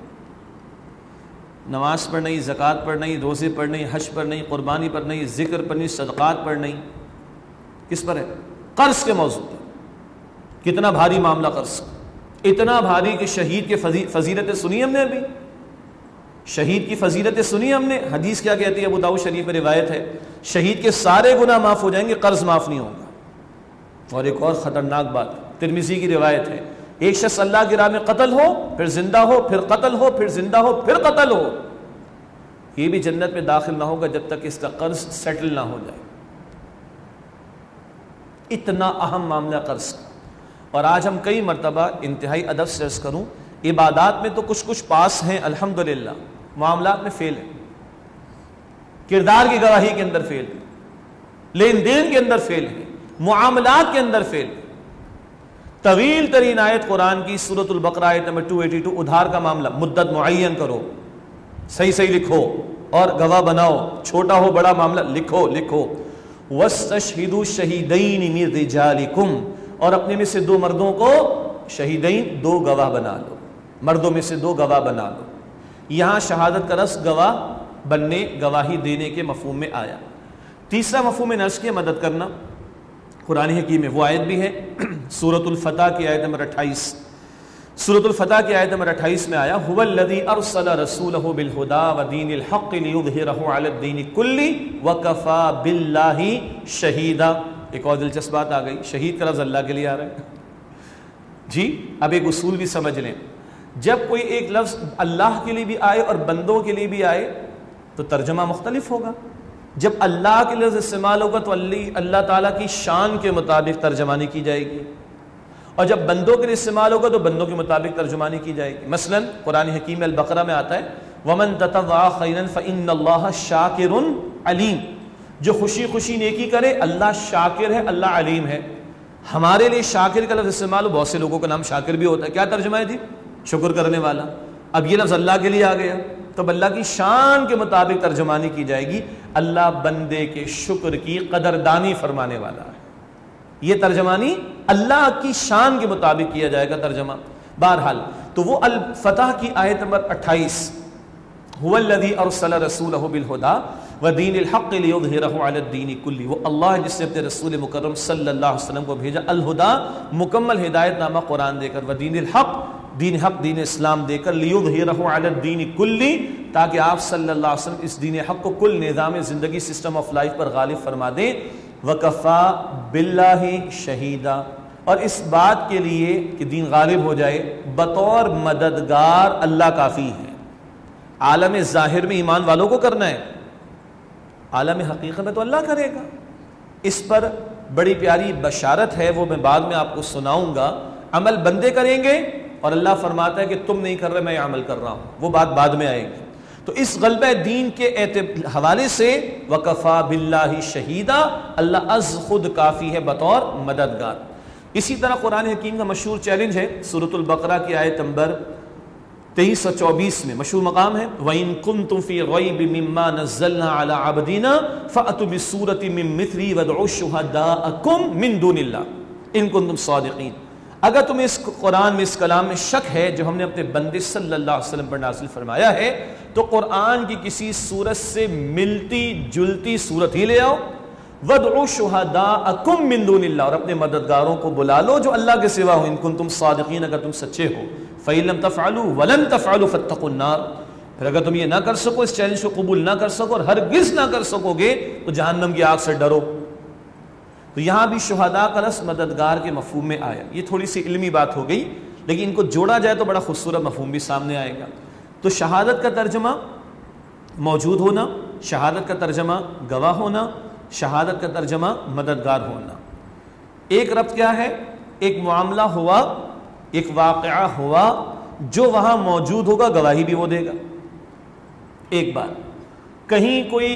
نماز پر نہیں، زکوٰۃ پر نہیں، روزے پر نہیں، حج پر نہیں، قربانی پر نہیں، ذکر پر نہیں، صدقات پر نہیں. کس پر ہے؟ قرض کے موضوع پر. کتنا بھاری معاملہ قرض، اتنا بھاری کہ شہید کے فضیلتیں سنی ہم نے، ابھی شہید کی فضیلتیں سنی ہم نے. حدیث کیا کہتی ہے؟ ابو داؤد شریف میں روایت ہے شہید کے سارے گناہ معاف ہو جائیں گے، قرض معاف نہیں ہوگا. اور ایک اور خطرناک بات ترمذی کی روایت ہے، ایک شخص اللہ کی راہ میں قتل ہو، پھر زندہ ہو، پھر قتل ہو، پھر زندہ ہو، پھر قتل ہو، یہ بھی جنت میں داخل نہ ہوگا جب تک اس کا قرض سیٹل نہ ہو جائے. اتنا اہم معاملہ قرض کا. اور آج ہم کئی مرتبہ انتہائی ادب سے عرض کروں، عبادات میں تو کچھ پاس ہیں الحمدللہ، معاملات میں فیل ہیں، کردار کی گواہی کے اندر فیل ہیں، لین دین کے اندر فیل ہیں، معاملات کے اندر فیل ہیں. طویل ترین آیت قرآن کی سورۃ البقرہ آیت نمبر 282، ادھار کا معاملہ، مدت معین کرو، صحیح لکھو اور گواہ بناؤ، چھوٹا ہو بڑا معاملہ لکھو. وَاسْتَشْهِدُوا شَهِيدَيْنِ مِن رِجَالِكُمْ، اور اپنے میں سے 2 مردوں کو شہیدین، 2 گواہ بنا لو، مردوں میں سے 2 گواہ بنا لو. یہاں شہادت کا لفظ گواہ بننے، گواہی دینے کے مفہوم میں آیا. تیسرا مفہوم نص کی مدد کرنا، قرآن حکیم میں وہ آیت بھی ہے سورۃ الفتح کی آیت نمبر 28. سورۃ الفتح کی آیت نمبر 28 میں آیا هو الذی ارسل رسولہ بالہدی ودین الحق لیظہرہ علی الدین کلہ وکفی باللہ شہیدا. ایک اور دلچسپ بات آ گئی، شہید کا لفظ اللہ کے لیے آ رہا ہے. جی اب ایک اصول بھی سمجھ لیں، جب کوئی ایک لفظ اللہ کے لیے بھی آئے اور بندوں کے لیے بھی آئے تو ترجمہ مختلف ہوگا. جب اللہ کے لفظ استعمال ہوگا تو اللہ تعالیٰ کی شان کے مطابق ترجمانی کی جائے گی، اور جب بندوں کے لیے استعمال ہوگا تو بندوں کے مطابق ترجمانی کی جائے گی. مثلا قرآن حکیم البقرہ میں آتا ہے وَمَن تَطَوَّعَ خَيْرًا فَإِنَّ اللَّهَ شَاكِرٌ عَلِيمٌ، جو خوشی خوشی نیکی کرے اللہ شاکر ہے، اللہ علیم ہے. ہمارے لیے شاکر کا لفظ استعمال ہو، بہت سے لوگوں کا نام شاکر بھی ہوتا ہے، کیا ترجمہ ہے جی؟ شکر کرنے والا. اب یہ لفظ اللہ کے لیے آ گیا تو اللہ کی شان کے مطابق ترجمانی کی جائے گی. اللہ بندے کے شکر کی قدردانی فرمانے والا ہے، یہ ترجمانی اللہ کی شان کے مطابق کیا جائے گا ترجمہ. بہرحال تو وہ الفتح کی آیت نمبر 28 هو الذی ارسل رسولہ بالہدی ودین الحق لیظہرہ علی الدین کلہ، وہ اللہ ہے جس نے اپنے رسول مکرم صلی اللہ علیہ وسلم کو بھیجا الہدی، مکمل ہدایت نامہ قرآن دے کر، ودین الحق، دین حق دین اسلام دے کر، لیظہرہ علی الدین کلہ، تاکہ آپ صلی اللہ علیہ وسلم اس دین حق کو کل نظام زندگی سسٹم آف لائف پر غالب فرما دیں. وَكَفَى بِاللَّهِ شَهِيدًا, اور اس بات کے لیے کہ دین غالب ہو جائے بطور مددگار اللہ کافی ہے. عالم ظاہر میں ایمان والوں کو کرنا ہے, عالم حقیقت میں تو اللہ کرے گا. اس پر بڑی پیاری بشارت ہے, وہ میں بعد میں آپ کو سناؤں گا. عمل بندے کریں گے اور اللہ فرماتا ہے کہ تم نہیں کر رہے, میں عمل کر رہا ہوں, وہ بات بعد میں آئے گی. تو اس غلبہ دین کے حوالے سے وَكَفَى بِاللَّهِ شَهِيدًا, اللہ از خود کافی ہے بطور مددگار. اسی طرح قرآن حکیم کا مشہور چیلنج ہے, سورۃ البقرہ کی آیت نمبر 23 اور 24 میں مشہور مقام ہے, وَإِن كُنتُمْ فِي رَيْبٍ مِّمَّا نَزَّلْنَا عَلَىٰ عَبْدِنَا فَأْتُوا بِسُورَةٍ مِّن مِّثْلِهِ وَادْعُوا شُهَدَاءَكُم مِّن دُونِ اللَّهِ إِن كُنتُمْ صَادِقِينَ. اگر تمہیں اس قرآن میں, اس کلام میں شک ہے جو ہم نے اپنے بندے صلی اللہ علیہ وسلم پر نازل فرمایا ہے, تو قرآن کی کسی صورت سے ملتی جلتی صورت ہی لے آؤ. وَادْعُوا شُهَدَاءَكُم مِّن دُونِ اللَّهِ, اور اپنے مددگاروں کو بلا لو جو اللہ کے سوا ہو. ان کنتم صادقین, اگر تم سچے ہو. فَإِن لَّمْ تَفْعَلُوا وَلَن تَفْعَلُوا فَاتَّقُوا النَّارَ, پھر اگر تم یہ نہ کر سکو, اس چیلنج کو قبول نہ کر سکو اور ہرگز نہ کر سکو گے, تو جہنم کی آگ سے ڈرو. تو یہاں بھی شہداء کا لفظ مددگار کے مفہوم میں آیا. یہ تھوڑی سی علمی بات ہو گئی, لیکن ان کو جوڑا جائے تو بڑا خوبصورت مفہوم بھی سامنے آئے گا. تو شہادت کا ترجمہ موجود ہونا, شہادت کا ترجمہ گواہ ہونا, شہادت کا ترجمہ مددگار ہونا. ایک ربط کیا ہے, ایک معاملہ ہوا, ایک واقعہ ہوا, جو وہاں موجود ہوگا گواہی بھی وہ دے گا. ایک بات, کہیں کوئی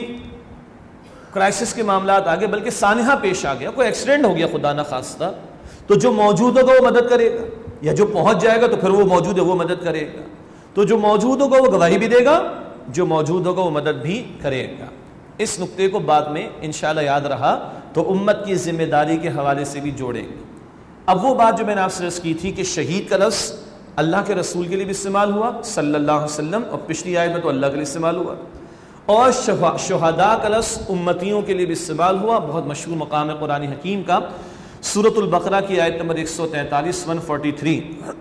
کرائسس کے معاملات آگے, بلکہ سانحہ پیش آ گیا, کوئی ایکسیڈنٹ ہو گیا خدا نہ خواستہ, تو جو موجود ہوگا وہ مدد کرے گا, یا جو پہنچ جائے گا تو پھر وہ موجود ہے وہ مدد کرے گا. تو جو موجود ہوگا وہ گواہی بھی دے گا, جو موجود ہوگا وہ مدد بھی کرے گا. اس نقطے کو بعد میں انشاءاللہ یاد رہا تو امت کی ذمہ داری کے حوالے سے بھی جوڑیں گے. اب وہ بات جو میں نے آپ سے عرض کی تھی کہ شہید کا لفظ اللہ کے رسول کے لیے بھی استعمال ہوا صلی اللہ علیہ وسلم, اور پچھلی آیت میں تو اللہ کے لیے استعمال ہوا, اور شہداء کا لفظ امتیوں کے لیے بھی استعمال ہوا. بہت مشہور مقام ہے قرآن حکیم کا, سورۃ البقرہ کی آیت نمبر 143 143.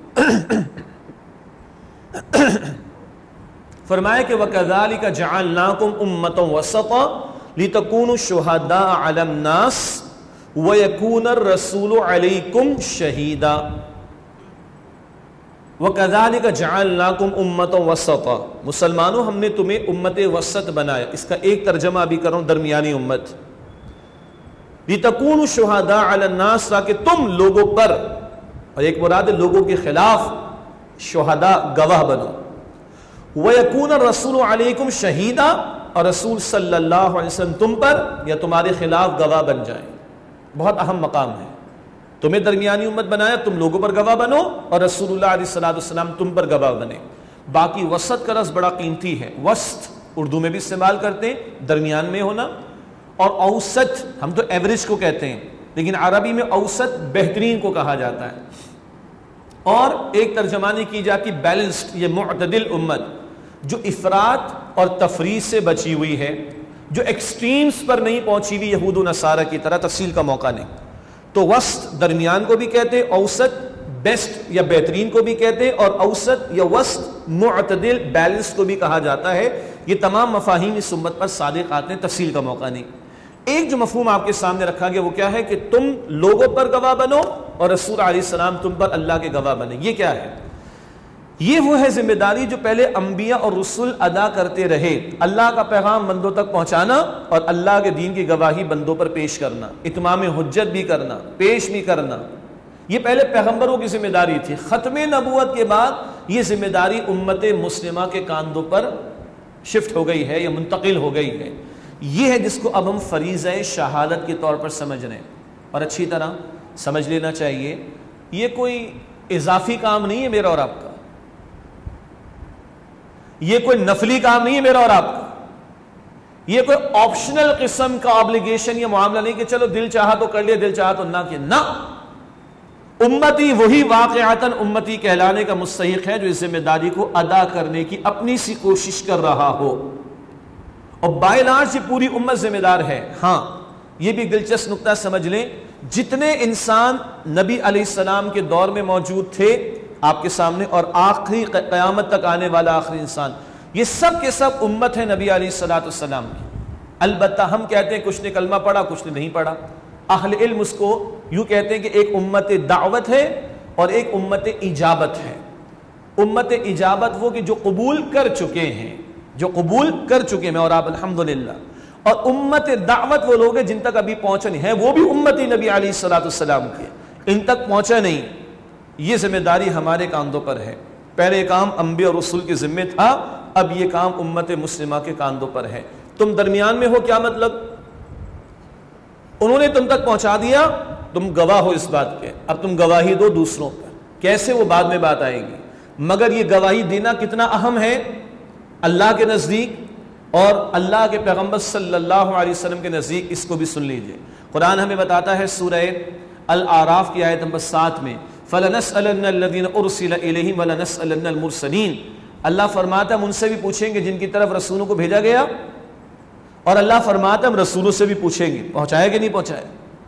فرمایا کہ وَكَذَلِكَ جَعَلْنَاكُمْ أُمَّةً وَسَطًا لِتَكُونُوا شُهَدَاءَ عَلَى النَّاسِ وَيَكُونَ الرَّسُولُ عَلَيْكُمْ شَهِيدًا. وَكَذَلِكَ جَعَلْنَاكُمْ أُمَّةً وَسَطًا, مسلمانوں ہم نے تمہیں امت وسط بنایا. اس کا ایک ترجمہ ابھی کروں, درمیانی امت. لِتَكُونُوا شُهَدَاءَ عَلَى النَّاسِ, تاکہ تم لوگوں پر, اور ایک مراد لوگوں کے خلاف, شہداء گواہ بنو. وَيَكُونَ الرَّسُولُ عَلَيْكُمْ شَهِيدًا, اور رسول صلی اللہ علیہ وسلم تم پر یا تمہارے خلاف گواہ بن جائیں. بہت اہم مقام ہے. تمہیں درمیانی امت بنایا, تم لوگوں پر گواہ بنو, اور رسول اللہ علیہ السلام تم پر گواہ بنے. باقی وسط کا لفظ بڑا قیمتی ہے. وسط اردو میں بھی استعمال کرتے ہیں, درمیان میں ہونا, اور اوسط ہم تو ایوریج کو کہتے ہیں, لیکن عربی میں اوسط بہترین کو کہا جاتا ہے. اور ایک ترجمانی کی جاتی بیلنسڈ, یہ معتدل امت جو افراط اور تفریط سے بچی ہوئی ہے, جو ایکسٹریمز پر نہیں پہنچی ہوئی یہود و نصارہ کی طرح, تفصیل کا موقع نہیں. تو وسط درمیان کو بھی کہتے ہیں, اوسط بیسٹ یا بہترین کو بھی کہتے ہیں, اور اوسط یا وسط معتدل بیلنس کو بھی کہا جاتا ہے. یہ تمام مفاہیم اس امت پر صادق آتے ہیں, تفصیل کا موقع نہیں. ایک جو مفہوم آپ کے سامنے رکھا گیا وہ کیا ہے کہ تم لوگوں پر گواہ بنو اور رسول علیہ السلام تم پر اللہ کے گواہ بنے. یہ کیا ہے؟ یہ وہ ہے ذمہ داری جو پہلے انبیاء اور رسول ادا کرتے رہے, اللہ کا پیغام بندوں تک پہنچانا اور اللہ کے دین کی گواہی بندوں پر پیش کرنا, اتمام حجت بھی کرنا, پیش بھی کرنا. یہ پہلے پیغمبروں کی ذمہ داری تھی. ختم نبوت کے بعد یہ ذمہ داری امت مسلمہ کے کاندھوں پر شفٹ ہو گئی ہے یا منتقل ہو گئی ہے. یہ ہے جس کو اب ہم فریضہ شہادت کے طور پر سمجھ رہے ہیں, اور اچھی طرح سمجھ لینا چاہیے یہ کوئی اضافی کام نہیں ہے میرا اور آپ کا, یہ کوئی نفلی کام نہیں ہے میرا اور آپ کا, یہ کوئی آپشنل قسم کا آبلیگیشن یا معاملہ نہیں کہ چلو دل چاہا تو کر لیا, دل چاہا تو نہ کیا. نہ, امتی وہی واقعاتاً امتی کہلانے کا مستحق ہے جو اس ذمہ داری کو ادا کرنے کی اپنی سی کوشش کر رہا ہو, اور بائی لارج یہ پوری امت ذمہ دار ہے. ہاں یہ بھی دلچسپ نقطہ سمجھ لیں, جتنے انسان نبی علیہ السلام کے دور میں موجود تھے آپ کے سامنے, اور آخری قیامت تک آنے والا آخری انسان, یہ سب کے سب امت ہے نبی علیہ الصلوۃ والسلام کی. البتہ ہم کہتے ہیں کچھ نے کلمہ پڑھا کچھ نے نہیں پڑھا. اہل علم اس کو یوں کہتے ہیں کہ ایک امت دعوت ہے اور ایک امت اجابت ہے. امت اجابت وہ کہ جو قبول کر چکے ہیں، جو قبول کر چکے ہیں، اور آپ الحمدللہ. اور امت دعوت وہ لوگ ہیں جن تک ابھی پہنچے نہیں ہیں، وہ بھی امتی نبی علیہ الصلوۃ والسلام کے، ان تک پہنچا نہیں. یہ ذمہ داری ہمارے کاندھوں پر ہے. پہلے کام انبیاء اور رسول کے ذمہ تھا، اب یہ کام امت مسلمہ کے کاندھوں پر ہے. تم درمیان میں ہو، کیا مطلب؟ انہوں نے تم تک پہنچا دیا، تم گواہ ہو اس بات کے، اب تم گواہی دو دوسروں پر. کیسے؟ وہ بعد میں بات آئے گی. مگر یہ گواہی دینا کتنا اہم ہے اللہ کے نزدیک اور اللہ کے پیغمبر صلی اللہ علیہ وسلم کے نزدیک. اس کو بھی سن لیجئے. قرآن ہمیں بتاتا ہے سورہ الاعراف کی آیت نمبر 7 میں فَلَنَسْأَلَنَّ الَّذِينَ أُرْسِلَ إِلَيْهِمْ وَلَنَسْأَلَنَّ الْمُرْسَلِينَ. اللہ فرماتا ہے ہم ان سے بھی پوچھیں گے جن کی طرف رسولوں کو بھیجا گیا، اور اللہ فرماتا ہے ہم رسولوں سے بھی پوچھیں گے پہنچایا کہ نہیں پہنچایا.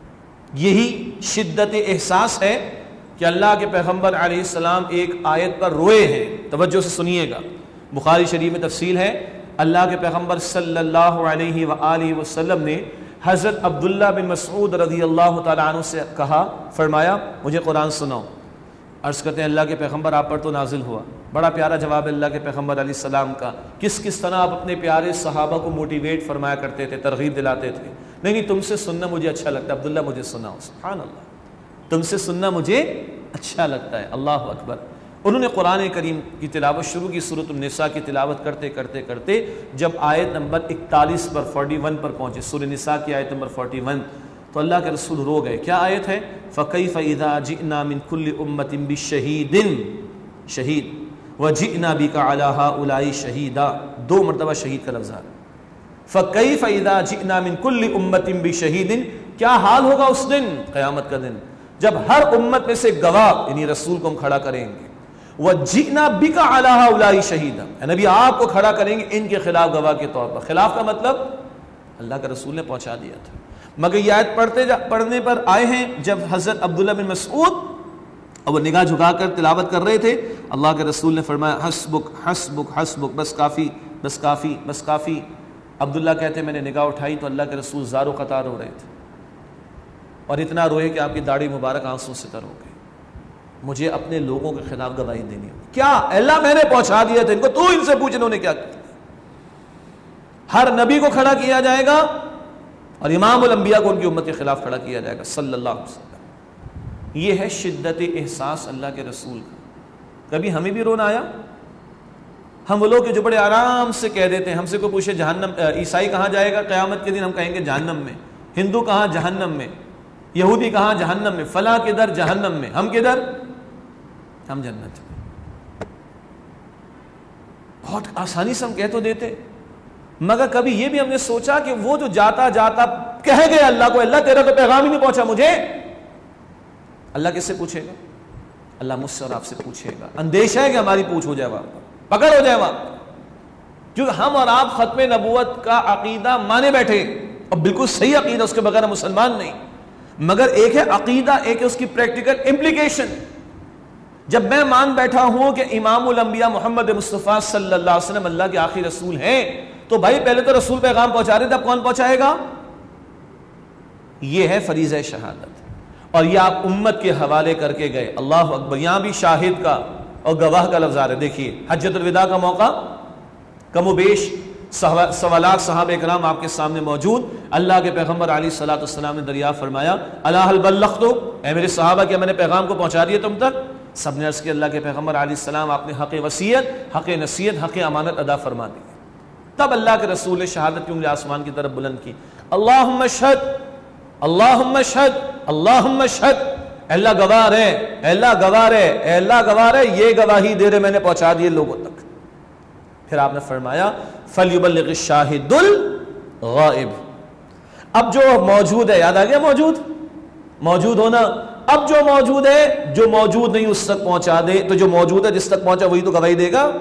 یہی شدت احساس ہے کہ اللہ کے پیغمبر علیہ السلام ایک آیت پر روئے ہیں. توجہ سے سنیے گا. بخاری شریف میں تفصیل ہے. اللہ کے پیغمبر صلی اللہ علیہ وآلہ وسلم نے حضرت عبداللہ بن مسعود رضی اللہ تعالیٰ عنہ سے کہا، فرمایا مجھے قرآن سناؤ. عرض کرتے ہیں اللہ کے پیغمبر آپ پر تو نازل ہوا. بڑا پیارا جواب اللہ کے پیغمبر علیہ السلام کا. کس طرح آپ اپنے پیارے صحابہ کو موٹیویٹ فرمایا کرتے تھے، ترغیب دلاتے تھے. نہیں تم سے سننا مجھے اچھا لگتا ہے. عبداللہ مجھے سناؤ. سبحان اللہ، تم سے سننا مجھے اچھا لگتا ہے. اللہ اکبر. انہوں نے قرآن کریم کی تلاوت شروع کی. سورۃ النساء کی تلاوت کرتے کرتے کرتے جب آیت نمبر 41 پر 41 پر پہنچے، سورۃ النساء کی آیت نمبر 41، تو اللہ کے رسول رو گئے. کیا آیت ہے؟ فَكَيْفَ إِذَا جِئْنَا مِن كُلِّ أُمَّةٍ بِشَهِيدٍ، شہید، وَجِئْنَا بِكَ عَلَىٰ هَٰؤُلَاءِ شَهِيدًا. 2 مرتبہ شہید کا لفظ آ رہا ہے. فَكَيْفَ إِذَا جِئْنَا مِن كُلِّ أُمَّةٍ بِشَهِيدٍ. کیا حال ہوگا اس دن، قیامت کا دن، جب ہر امت میں سے گواہ یعنی رسول کو ہم کھڑا کریں گے. وَجِئْنَا بِكَ عَلَىٰ هَٰؤُلَاءِ شَهِيدًا. نبی آپ کو کھڑا کریں گے ان کے خلاف گواہ کے طور پر. خلاف کا مطلب اللہ کا رسول نے پہنچا دیا تھا. مگر یہ آیت پڑھنے پر آئے ہیں جب حضرت عبداللہ بن مسعود اور وہ نگاہ جھکا کر تلاوت کر رہے تھے. اللہ کے رسول نے فرمایا حسبک حسبک حسبک، بس کافی بس کافی بس کافی. عبداللہ کہتے ہیں میں نے نگاہ اٹھائی تو اللہ کے رسول زار و قطار رو رہے تھے، اور اتنا روئے کہ آپ کی داڑھی مبارک آنسوں سے تر ہو گئی. مجھے اپنے لوگوں کے خلاف گواہی دینی ہوگی. کیا اللہ میں نے پہنچا دیا تھا ان کو، تو ان سے پوچھ انہوں نے کیا کیا. ہر نبی کو کھڑا کیا جائے گا اور امام الانبیاء کو ان کی امت کے خلاف کھڑا کیا جائے گا صلی اللہ علیہ وسلم. یہ ہے شدت احساس اللہ کے رسول کا. کبھی ہمیں بھی رونا آیا؟ ہم وہ لوگ جو بڑے آرام سے کہہ دیتے ہیں، ہم سے کوئی پوچھے جہنم عیسائی کہاں جائے گا قیامت کے دن، ہم کہیں گے جہنم میں. ہندو کہاں؟ جہنم میں. یہودی کہاں؟ جہنم میں. فلاں کدھر؟ جہنم میں. ہم کدھر؟ ہم جنت میں. بہت آسانی سے ہم کہہ تو دیتے، مگر کبھی یہ بھی ہم نے سوچا کہ وہ جو جاتا جاتا کہہ گئے اللہ کو، اللہ تیرا تو پیغام ہی نہیں پہنچا مجھے، اللہ کس سے پوچھے گا؟ اللہ مجھ سے اور آپ سے پوچھے گا. اندیشہ ہے کہ ہماری پوچھ ہو جائے وہاں پر، پکڑ ہو جائے وہاں، کیونکہ ہم اور آپ ختم نبوت کا عقیدہ مانے بیٹھے، اور بالکل صحیح عقیدہ، اس کے بغیر ہم مسلمان نہیں. مگر ایک ہے عقیدہ، ایک ہے اس کی پریکٹیکل امپلیکیشن. جب میں مان بیٹھا ہوں کہ امام الانبیاء محمد مصطفیٰ صلی اللہ علیہ وسلم اللہ کے آخری رسول ہیں، تو بھائی پہلے تو رسول پیغام پہنچا رہے تھے، اب کون پہنچائے گا؟ یہ ہے فریضہ شہادت. اور یہ آپ امت کے حوالے کر کے گئے. اللہ اکبر. یہاں بھی شاہد کا اور گواہ کا لفظ آ رہا ہے. دیکھیے حجۃ الوداع کا موقع، کم و بیش 1.25 لاکھ صحابہ کرام آپ کے سامنے موجود. اللہ کے پیغمبر علیہ الصلوۃ والسلام نے دریافت فرمایا الا هل بلغت، اے میرے صحابہ کیا میں نے پیغام کو پہنچا دیا تم تک؟ سب نے عرض کیا اللہ کے پیغمبر علیہ السلام آپ نے حق وصیت، حق نصیحت، حق امانت ادا فرما دی. تب اللہ کے رسول نے شہادت کی انگلی آسمان کی طرف بلند کی. اللہم اشہد، اللہم اشہد، اللہم اشہد. اے اللہ گواہ رہے، اے اللہ گواہ رہے، اے اللہ گواہ رہے، یہ گواہی دے رہے میں نے پہنچا دیے لوگوں تک. پھر آپ نے فرمایا فَلْيُبَلِّغِ الشَّاهِدُ الْغَائِبُ. اب جو موجود ہے، یاد آ گیا موجود ہونا. اب جو موجود ہے، جو موجود نہیں اس تک پہنچا دے، تو جو موجود ہے جس تک پہنچا وہی تو گواہی دے گا.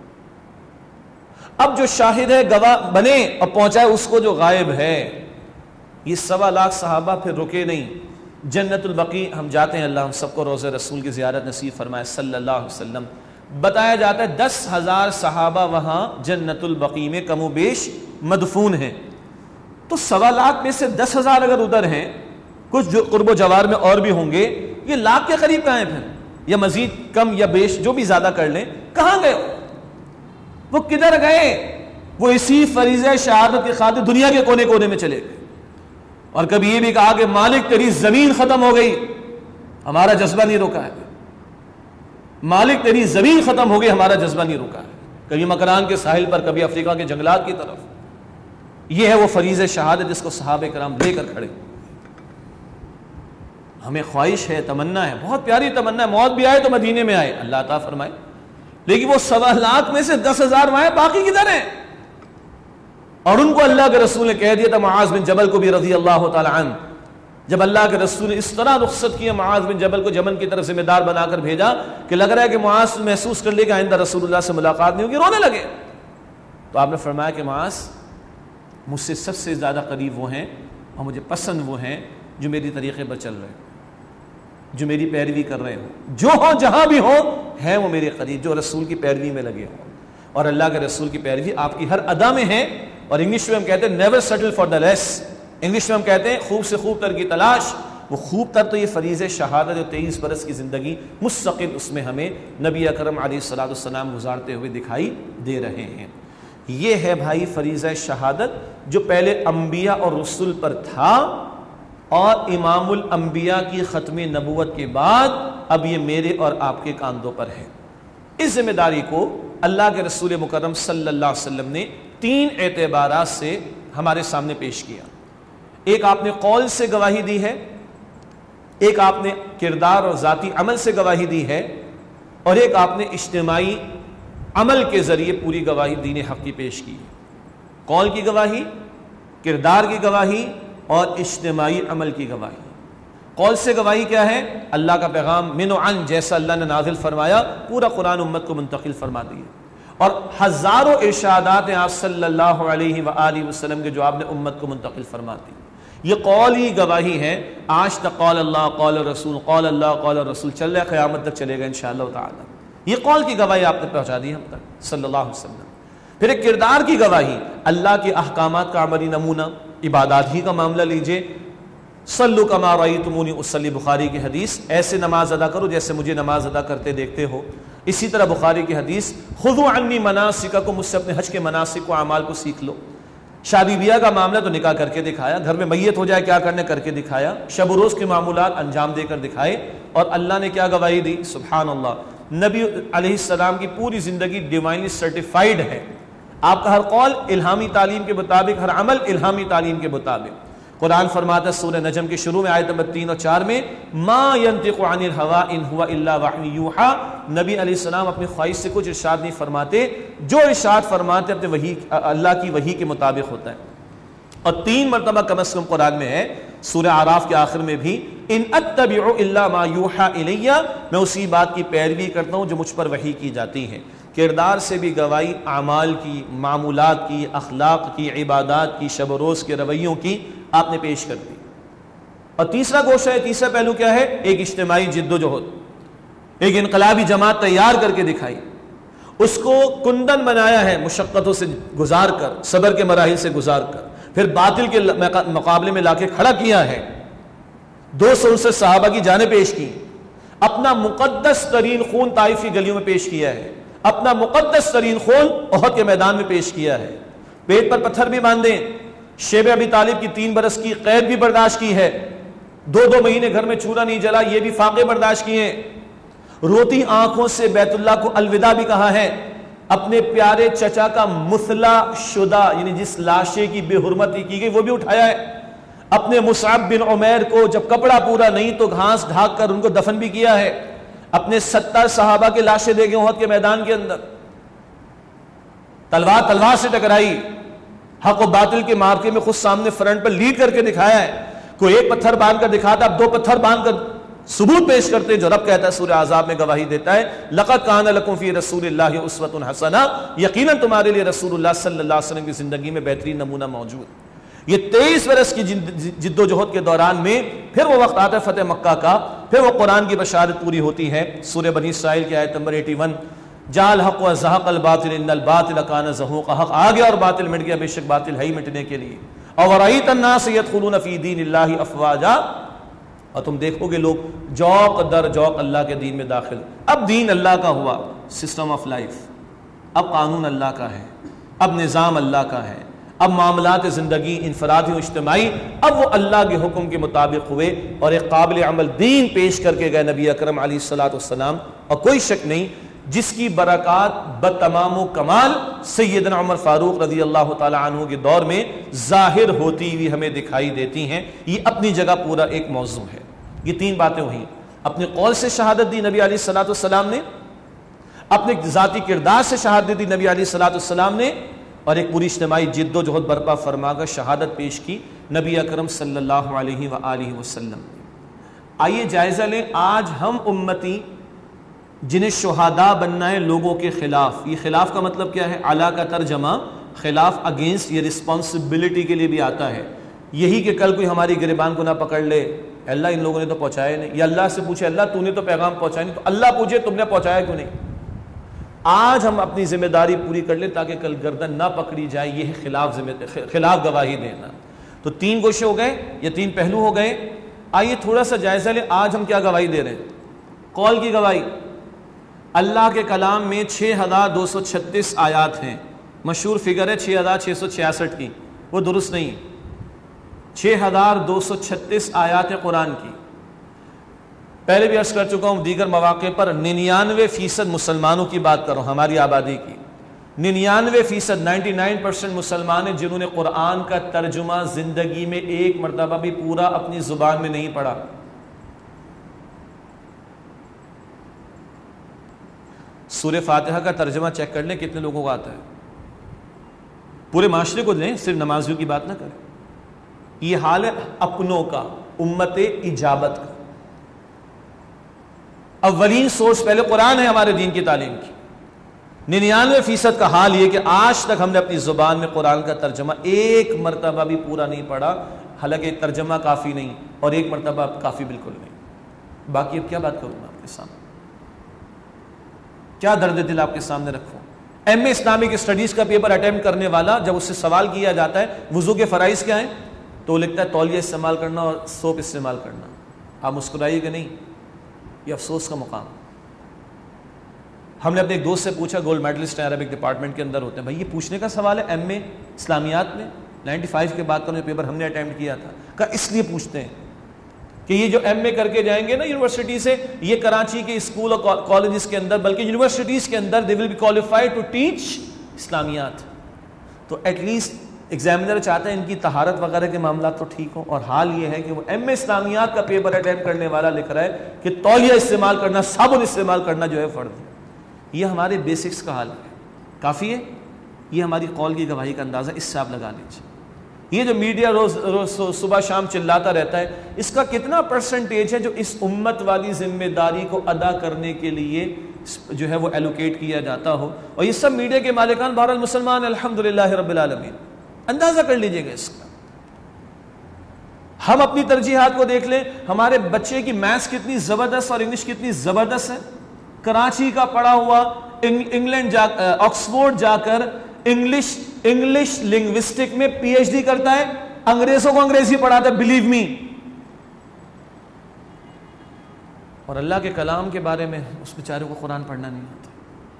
اب جو شاہد ہے گواہ بنے اور پہنچائے اس کو جو غائب ہے. یہ 1.25 لاکھ صحابہ پھر رکے نہیں. جنت البقیع ہم جاتے ہیں، اللہ ہم سب کو روضہ رسول کی زیارت نصیب فرمائے صلی اللہ علیہ وسلم. بتایا جاتا ہے 10,000 صحابہ وہاں جنت البقیع میں کم و بیش مدفون ہیں. تو 1.25 میں سے 10,000 اگر ادھر ہیں, کچھ جو قرب و جوار میں اور بھی ہوں گے, یہ لاکھ کے قریب کہاں ہیں پھر, یا مزید کم یا بیش جو بھی زیادہ کر لیں, کہاں گئے وہ, کدھر گئے؟ وہ اسی فریضہ شہادت کی خاطر دنیا کے کونے کونے میں چلے گئے. اور کبھی یہ بھی کہا کہ مالک تیری زمین ختم ہو گئی, ہمارا جذبہ نہیں رکا ہے. مالک تیری زمین ختم ہو گئی, ہمارا جذبہ نہیں رکا ہے. کبھی مکران کے ساحل پر, کبھی افریقہ کے جنگلات کی طرف. یہ ہے وہ فریضہ شہادت جس کو صحابہ کرام لے کر کھڑے. ہمیں خواہش ہے, تمنا ہے, بہت پیاری تمنا ہے, موت بھی آئے تو مدینے میں آئے, اللہ عطا فرمائے. لیکن وہ 1.25 میں سے 10,000 وہاں, باقی کدھر ہیں؟ اور ان کو اللہ کے رسول نے کہہ دیا تھا, معاذ بن جبل کو بھی رضی اللہ تعالی عنہ, جب اللہ کے رسول نے اس طرح رخصت کیا معاذ بن جبل کو, یمن کی طرف ذمہ دار بنا کر بھیجا کہ لگ رہا ہے کہ معاذ محسوس کر لے کہ آئندہ رسول اللہ سے ملاقات نہیں ہوگی, رونے لگے. تو آپ نے فرمایا کہ معاذ, مجھ سے سب سے زیادہ قریب وہ ہیں اور مجھے پسند وہ ہیں جو میری طریقے پر چل رہے ہیں, جو میری پیروی کر رہے ہوں, جو ہوں جہاں بھی ہوں ہیں وہ میرے قریب, جو رسول کی پیروی میں لگے ہوں. اور اللہ کے رسول کی پیروی آپ کی ہر ادا میں ہے. اور انگلش میں ہم کہتے ہیں never settle for the less, English میں ہم کہتے ہیں خوب سے خوب تر کی تلاش. وہ خوب تر تو یہ فریضہ شہادت جو 23 برس کی زندگی مستقل اس میں ہمیں نبی اکرم علیہ الصلوۃ والسلام گزارتے ہوئے دکھائی دے رہے ہیں. یہ ہے بھائی فریضہ شہادت جو پہلے انبیاء اور رسول پر تھا, اور امام الانبیاء کی ختم نبوت کے بعد اب یہ میرے اور آپ کے کاندھوں پر ہے. اس ذمہ داری کو اللہ کے رسول مکرم صلی اللہ علیہ وسلم نے 3 اعتبارات سے ہمارے سامنے پیش کیا. ایک آپ نے قول سے گواہی دی ہے, ایک آپ نے کردار اور ذاتی عمل سے گواہی دی ہے, اور ایک آپ نے اجتماعی عمل کے ذریعے پوری گواہی دین حق کی پیش کی. قول کی گواہی, کردار کی گواہی اور اجتماعی عمل کی گواہی. قول سے گواہی کیا ہے؟ اللہ کا پیغام من و عن جیسا اللہ نے نازل فرمایا پورا قرآن امت کو منتقل فرما دیا, اور ہزاروں ارشادات ہیں آپ صلی اللہ علیہ وآلہ وسلم کے جو آپ نے امت کو منتقل فرما دی. یہ قول ہی گواہی ہے. آج تک قول اللہ قول رسول قول اللہ قول رسول چل رہا ہے, قیامت تک چلے گا انشاءاللہ تعالی. یہ قول کی گواہی آپ نے پہنچا دی ہم تک صلی اللہ علیہ وسلم. پھر ایک کردار کی گواہی, اللہ کے احکامات کا عملی نمونہ, عبادات ہی کا معاملہ لیجئے, صلو کما رأیتمونی اصلی, بخاری کی حدیث, ایسے نماز ادا کرو جیسے مجھے نماز ادا کرتے دیکھتے ہو. اسی طرح بخاری کی حدیث, خذوا عنی مناسککم, مجھ سے اپنے حج کے مناسک کو اعمال کو سیکھ لو. شادی بیاہ کا معاملہ تو نکاح کر کے دکھایا, گھر میں میت ہو جائے کیا کرنے کر کے دکھایا, شب و روز کے معمولات انجام دے کر دکھائے. اور اللہ نے کیا گواہی دی, سبحان اللہ, نبی علیہ السلام کی پوری زندگی ڈیوائنلی سرٹیفائیڈ ہے. آپ کا ہر قول الہامی تعلیم کے مطابق, ہر عمل الہامی تعلیم کے مطابق. قرآن فرماتا ہے سورہ نجم کے شروع میں آیت نمبر 3 اور 4 میں, ما ينطق عن الهوى ان هو الا وحی یوحى, نبی علیہ السلام اپنی خواہش سے کچھ ارشاد نہیں فرماتے, جو ارشاد فرماتے اپنے وحی اللہ کی وحی کے مطابق ہوتا ہے. اور 3 مرتبہ کم از کم قرآن میں ہے, سورہ اعراف کے آخر میں بھی, ان اتبع الا ما یوحى الی, میں اسی بات کی پیروی کرتا ہوں جو مجھ پر وحی کی جاتی ہے. کردار سے بھی گواہی, اعمال کی, معمولات کی, اخلاق کی, عبادات کی, شب و روز کے رویوں کی آپ نے پیش کر دی. اور تیسرا گوشہ ہے, تیسرا پہلو کیا ہے, ایک اجتماعی جد و جہد, ایک انقلابی جماعت تیار کر کے دکھائی, اس کو کندن بنایا ہے مشقتوں سے گزار کر, صبر کے مراحل سے گزار کر, پھر باطل کے مقابلے میں لا کے کھڑا کیا ہے. 269 صحابہ کی جانیں پیش کی, اپنا مقدس ترین خون طائف کی گلیوں میں پیش کیا ہے, اپنا مقدس ترین خون احد کے میدان میں پیش کیا ہے. پیٹ پر پتھر بھی باندھے, شیب ابی طالب کی 3 برس کی قید بھی برداشت کی ہے, 2 مہینے گھر میں چولہا نہیں جلا, یہ بھی فاقے برداشت کیے, روتی آنکھوں سے بیت اللہ کو الوداع بھی کہا ہے, اپنے پیارے چچا کا مثلا شدہ یعنی جس لاشے کی بے حرمتی کی گئی وہ بھی اٹھایا ہے, اپنے مصعب بن عمیر کو جب کپڑا پورا نہیں تو گھاس ڈھانک کر ان کو دفن بھی کیا ہے, اپنے 70 صحابہ کے لاشیں دے گئے احد کے میدان کے اندر, تلوار سے ٹکرائی, حق و باطل کے مارکے میں خود سامنے فرنٹ پر لیڈ کر کے دکھایا ہے. کوئی ایک پتھر باندھ کر دکھاتا, اب 2 پتھر باندھ کر ثبوت پیش کرتے, جو رب کہتا ہے سورہ احزاب میں گواہی دیتا ہے, لقد کان لکم فی رسول اللہ اسوۃ حسنہ, یقیناً تمہارے لیے رسول اللہ صلی اللہ علیہ وسلم کی زندگی میں بہترین نمونہ موجود. یہ 23 برس کی جد و جہد کے دوران میں پھر وہ وقت آتا ہے فتح مکہ کا, پھر وہ قرآن کی بشارت پوری ہوتی ہے. سورہ بنی اسرائیل کی آیت نمبر 81, جاء الحق وزهق الباطل ان الباطل كان زهوقا، حق آ گیا اور باطل مٹ گیا، بے شک باطل ہے ہی مٹنے کے لیے. اور رأيت الناس يدخلون في دين الله افواجا، اور تم دیکھو گے لوگ جوق در جوق اللہ کے دین میں داخل. اب دین اللہ کا ہوا، سسٹم آف لائف، اب قانون اللہ کا ہے، اب نظام اللہ کا ہے، اب معاملات زندگی انفرادی و اجتماعی اب وہ اللہ کے حکم کے مطابق ہوئے اور ایک قابل عمل دین پیش کر کے گئے نبی اکرم علیہ الصلوۃ والسلام. اور کوئی شک نہیں جس کی برکات بتمام و کمال سیدنا عمر فاروق رضی اللہ تعالی عنہ کے دور میں ظاہر ہوتی ہوئی ہمیں دکھائی دیتی ہیں. یہ اپنی جگہ پورا ایک موضوع ہے. یہ تین باتیں ہوئیں، اپنے قول سے شہادت دی نبی علیہ الصلوۃ والسلام نے، اپنے ذاتی کردار سے شہادت دی نبی علیہ الصلوۃ والسلام نے، اور ایک پوری اجتماعی جد و جہد برپا فرما کر شہادت پیش کی نبی اکرم صلی اللہ علیہ وآلہ وسلم. آئیے جائزہ لیں آج ہم امتی جنہیں شہداء بننا ہے لوگوں کے خلاف. یہ خلاف کا مطلب کیا ہے؟ اعلیٰ کا ترجمہ خلاف اگینسٹ، یہ رسپانسبلٹی کے لیے بھی آتا ہے. یہی کہ کل کوئی ہماری گریبان کو نہ پکڑ لے، اللہ ان لوگوں نے تو پہنچایا نہیں، یا اللہ سے پوچھے اللہ تو نے تو پیغام پہنچایا نہیں، تو اللہ پوچھے تم نے پہنچایا کیوں نہیں. آج ہم اپنی ذمہ داری پوری کر لیں تاکہ کل گردن نہ پکڑی جائے. یہ ہے خلاف گواہی دینا. تو تین گوشے ہو گئے یا تین پہلو ہو گئے. آئیے تھوڑا سا جائزہ لیں آج ہم کیا گواہی دے رہے ہیں. قول کی گواہی. اللہ کے کلام میں 6236 آیات ہیں. مشہور فگر ہے 6666 کی، وہ درست نہیں. 6236 آیات قرآن کی. پہلے بھی عرض کر چکا ہوں دیگر مواقع پر 99% مسلمانوں کی بات کروں، ہماری آبادی کی 99%، 99% مسلمان ہیں جنہوں نے قرآن کا ترجمہ زندگی میں ایک مرتبہ بھی پورا اپنی زبان میں نہیں پڑھا. سورہ فاتحہ کا ترجمہ چیک کر لیں کتنے لوگوں کو آتا ہے. پورے معاشرے کو لیں، صرف نمازیوں کی بات نہ کریں. یہ حال ہے اپنوں کا، امت اجابت کا. اولین سورس پہلے قرآن ہے ہمارے دین کی تعلیم کی. 99% کا حال یہ کہ آج تک ہم نے اپنی زبان میں قرآن کا ترجمہ ایک مرتبہ بھی پورا نہیں پڑھا. حالانکہ ترجمہ کافی نہیں اور ایک مرتبہ کافی بالکل نہیں. باقی اب کیا بات کروں میں آپ کے سامنے، کیا درد دل آپ کے سامنے رکھوں. ایم اے اسلامک اسٹڈیز کا پیپر اٹیمپٹ کرنے والا جب اس سے سوال کیا جاتا ہے وضو کے فرائض کیا ہیں، تو وہ لکھتا ہے تولیہ استعمال کرنا اور سوپ استعمال کرنا. آپ مسکرائیے کہ نہیں، یہ افسوس کا مقام. ہم نے اپنے ایک دوست سے پوچھا، گولڈ میڈلسٹ ہیں عربک ڈپارٹمنٹ کے اندر ہوتے ہیں، بھائی یہ پوچھنے کا سوال ہے ایم اے اسلامیات میں 95 کے بعد کا جو پیپر ہم نے اٹیمپٹ کیا تھا، کہ اس لیے پوچھتے ہیں کہ یہ جو ایم اے کر کے جائیں گے نا یونیورسٹی سے، یہ کراچی کے اسکول اور کالجز کے اندر بلکہ یونیورسٹیز کے اندر they will be qualified to teach اسلامیات. تو ایٹ لیسٹ ایگزامینر چاہتے ہیں ان کی طہارت وغیرہ کے معاملات تو ٹھیک ہوں. اور حال یہ ہے کہ وہ ایم اے اسلامیات کا پیپر اٹیمپٹ کرنے والا لکھ رہا ہے کہ تولیہ استعمال کرنا، صابن استعمال کرنا جو ہے فرض ہے. یہ ہمارے بیسکس کا حال ہے. کافی ہے یہ ہماری قول کی گواہی کا اندازہ، اس سے آپ لگا لیجیے. یہ جو میڈیا روز صبح شام چلاتا رہتا ہے، اس کا کتنا پرسنٹیج ہے جو اس امت والی ذمہ داری کو ادا کرنے کے لیے جو ہے وہ ایلوکیٹ کیا جاتا ہو. اور یہ سب میڈیا کے مالکان بہرحال مسلمان الحمدللہ رب العالمین. اندازہ کر لیجئے گا اس کا. ہم اپنی ترجیحات کو دیکھ لیں، ہمارے بچے کی میتھس کتنی زبردست اور انگلش کتنی زبردست ہے. کراچی کا پڑھا ہوا انگلینڈ آکسفورڈ جا کر انگلش لنگوسٹک میں پی ایچ ڈی کرتا ہے، انگریزوں کو انگریزی پڑھاتا ہے، بلیو می. اور اللہ کے کلام کے بارے میں اس بیچارے کو قرآن پڑھنا نہیں آتا.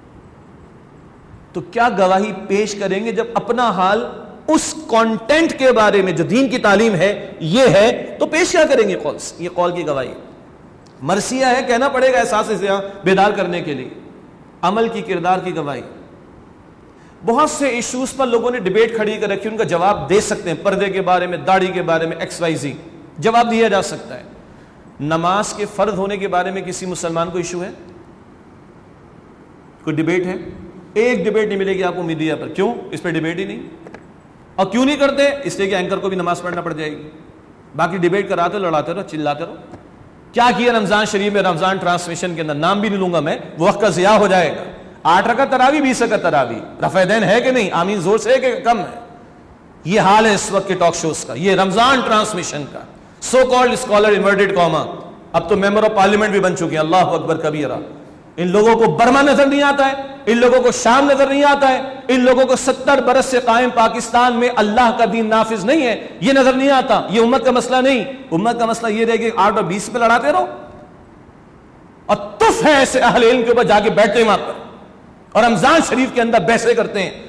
تو کیا گواہی پیش کریں گے جب اپنا حال اس کانٹینٹ کے بارے میں جو دین کی تعلیم ہے یہ ہے، تو پیش کیا کریں گے قول سے. یہ قول کی گواہی مرثیہ ہے، کہنا پڑے گا احساس زیاں بیدار کرنے کے لیے. عمل کی، کردار کی گواہی. بہت سے ایشوز پر لوگوں نے ڈیبیٹ کھڑی کر رکھی، ان کا جواب دے سکتے ہیں. پردے کے بارے میں، داڑھی کے بارے میں، ایکس وائی زی جواب دیا جا سکتا ہے. نماز کے فرض ہونے کے بارے میں کسی مسلمان کو ایشو ہے؟ کوئی ڈیبیٹ ہے؟ ایک ڈیبیٹ نہیں ملے گی آپ کو میڈیا پر. کیوں؟ اس پہ ڈیبیٹ ہی نہیں. اور کیوں نہیں کرتے؟ اس لیے کہ اینکر کو بھی نماز پڑھنا پڑ جائے گی. باقی ڈیبیٹ کراتے لڑاتے رہو، چلاتے رہو. کیا کیا رمضان شریف میں؟ رمضان ٹرانسمیشن کے اندر نام بھی نہیں لوں گا میں، وہ وقت کا ضیاع ہو جائے گا. 8 رکعت تراویح، 20 رکعت تراویح، رفع دین ہے کہ نہیں؟ آمین زور سے ہے کہ کم ہے؟ یہ حال ہے اس وقت کے ٹاک شوز کا، یہ رمضان ٹرانسمیشن کا. So called scholar inverted comma اب تو ممبر آف پارلیمنٹ بھی بن چکے ہیں. اللہ اکبر کبیرہ. ان لوگوں کو برما نظر نہیں آتا ہے، ان لوگوں کو شام نظر نہیں آتا ہے, ان لوگوں کو 70 برس سے قائم پاکستان میں اللہ کا دین نافذ نہیں ہے, یہ نظر نہیں آتا. یہ امت کا مسئلہ نہیں. امت کا مسئلہ یہ رہے کہ 8 اور 20 پہ لڑاتے رہو, اور تف ہے ایسے اہل علم کے اوپر جا کے بیٹھتے ہیں وہاں پر, اور رمضان شریف کے اندر بحثیں کرتے ہیں.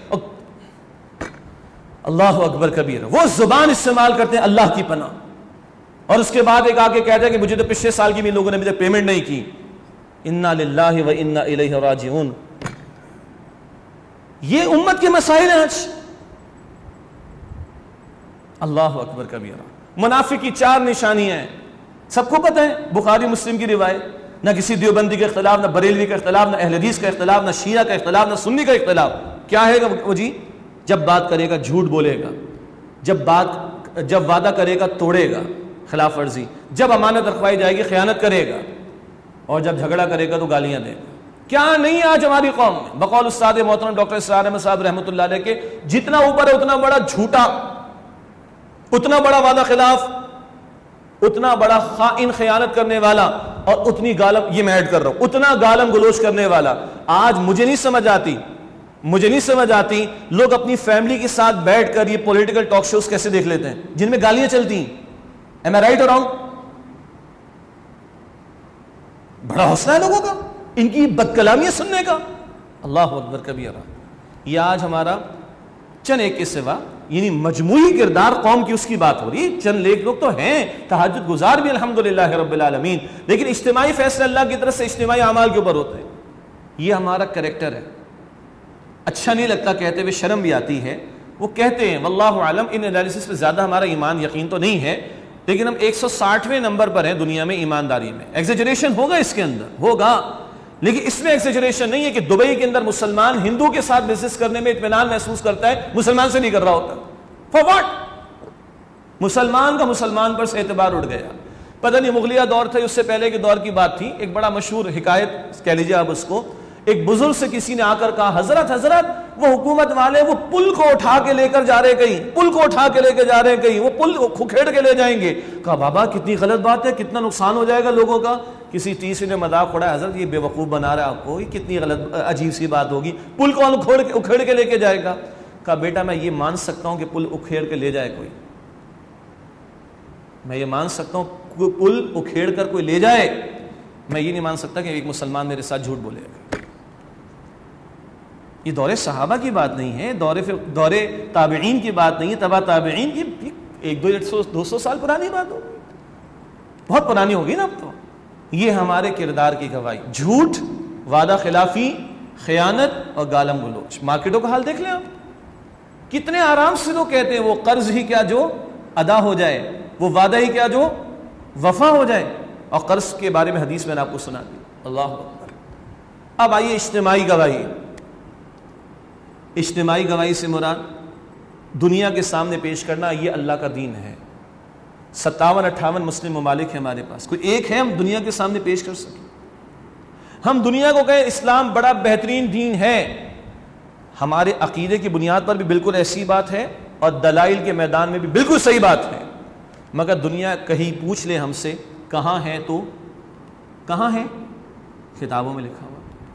اللہ اکبر کبیر, وہ زبان استعمال کرتے ہیں اللہ کی پناہ, اور اس کے بعد ایک آگے کہتے ہیں کہ مجھے تو پچھلے سال کی بھی لوگوں نے مجھے پیمنٹ نہیں کی. انا للہ و انا الیہ راجعون. یہ امت کے مسائل ہیں آج. اللہ اکبر کبیرہ. منافق کی 4 نشانیاں ہیں, سب کو پتہ ہے, بخاری مسلم کی روایت. نہ کسی دیوبندی کے اختلاف, نہ بریلوی کا اختلاف, نہ اہل حدیث کا اختلاف, نہ شیعہ کا اختلاف, نہ سنی کا اختلاف. کیا ہے وہ جی؟ جب بات کرے گا جھوٹ بولے گا, جب وعدہ کرے گا توڑے گا, خلاف ورزی, جب امانت رکھوائی جائے گی خیانت کرے گا, اور جب جھگڑا کرے گا تو گالیاں دے گا. کیا نہیں آج ہماری قوم میں؟ بقول استاد محترم ڈاکٹر اسرار احمد صاحب رحمۃ اللہ علیہ کے, جتنا اوپر ہے اتنا بڑا جھوٹا, اتنا بڑا وعدہ خلاف, اتنا بڑا خائن خیانت کرنے والا, اور اتنی گالم, یہ میں ایڈ کر رہا ہوں, اتنا گالم گلوچ کرنے والا. آج مجھے نہیں سمجھ آتی لوگ اپنی فیملی کے ساتھ بیٹھ کر یہ پولیٹیکل ٹاک شوز کیسے دیکھ لیتے ہیں جن میں گالیاں چلتی ہیں. Am I right or wrong؟ بڑا حوصلہ ہے لوگوں کا ان کی بد کلامیاں سننے کا. اللہ اکبر کبیرہ. یہ آج ہمارا چند ایک کے سوا, یعنی مجموعی کردار قوم کی اس کی بات ہو رہی ہے. چند ایک لوگ تو ہیں تہجد گزار بھی الحمدللہ رب العالمین, لیکن اجتماعی فیصلہ اللہ کی طرف سے اجتماعی اعمال کے اوپر ہوتے ہیں. یہ ہمارا کریکٹر ہے. اچھا نہیں لگتا کہتے ہوئے, شرم بھی آتی ہے. وہ کہتے ہیں واللہ عالم, ان انالیسس پہ زیادہ ہمارا ایمان یقین تو نہیں ہے, لیکن ہم 160ویں نمبر پر ہیں دنیا میں ایمانداری میں. ایگزیجریشن ہوگا اس کے اندر, ہوگا, لیکن اس میں ایگزیجریشن نہیں ہے کہ دبئی کے اندر مسلمان ہندو کے ساتھ بزنس کرنے میں اطمینان محسوس کرتا ہے, مسلمان سے نہیں کر رہا ہوتا. For what? مسلمان کا مسلمان پر سے اعتبار اٹھ گیا. پتہ نہیں مغلیہ دور تھا, اس سے پہلے کے دور کی بات تھی. ایک بڑا مشہور حکایت کہہ لیجیے آپ اس کو. ایک بزرگ سے کسی نے آ کر کہا, حضرت وہ حکومت والے وہ پل کو اٹھا کے لے کر جا رہے کہیں, وہ پل کھکھیڑ کے لے جائیں گے. کہا بابا کتنی غلط بات ہے, کتنا نقصان ہو جائے گا لوگوں کا. کسی تیسرے نے مذاق اڑایا, حضرت یہ بے وقوف بنا رہا ہے آپ کو, یہ کتنی غلط عجیب سی بات ہوگی, پل کو اکھیڑ کے لے کے جائے گا. کہا بیٹا میں یہ مان سکتا ہوں کہ پل اکھیڑ کے لے جائے کوئی, میں یہ مان سکتا ہوں پل اکھیڑ کر کوئی لے جائے, میں یہ نہیں مان سکتا کہ ایک مسلمان میرے ساتھ جھوٹ بولے گا. یہ دور صحابہ کی بات نہیں ہے, دور تابعین کی بات نہیں ہے, تبع تابعین کی 100-200 سال پرانی بات ہوگی, بہت پرانی ہوگی نا اب تو. یہ ہمارے کردار کی گواہی. جھوٹ, وعدہ خلافی, خیانت اور گالم گلوچ. مارکیٹوں کا حال دیکھ لیں آپ, کتنے آرام سے لوگ کہتے ہیں وہ قرض ہی کیا جو ادا ہو جائے, وہ وعدہ ہی کیا جو وفا ہو جائے. اور قرض کے بارے میں حدیث میں نے آپ کو سنا دی. اللہ اکبر. اب آئیے اجتماعی گواہی. اجتماعی گواہی سے مراد دنیا کے سامنے پیش کرنا, یہ اللہ کا دین ہے. 57-58 مسلم ممالک ہیں ہمارے پاس, کوئی ایک ہے ہم دنیا کے سامنے پیش کر سکیں. ہم دنیا کو کہیں اسلام بڑا بہترین دین ہے, ہمارے عقیدے کی بنیاد پر بھی بالکل ایسی بات ہے, اور دلائل کے میدان میں بھی بالکل صحیح بات ہے. مگر دنیا کہیں پوچھ لے ہم سے کہاں ہے, تو کہاں ہے؟ کتابوں میں لکھا ہوا.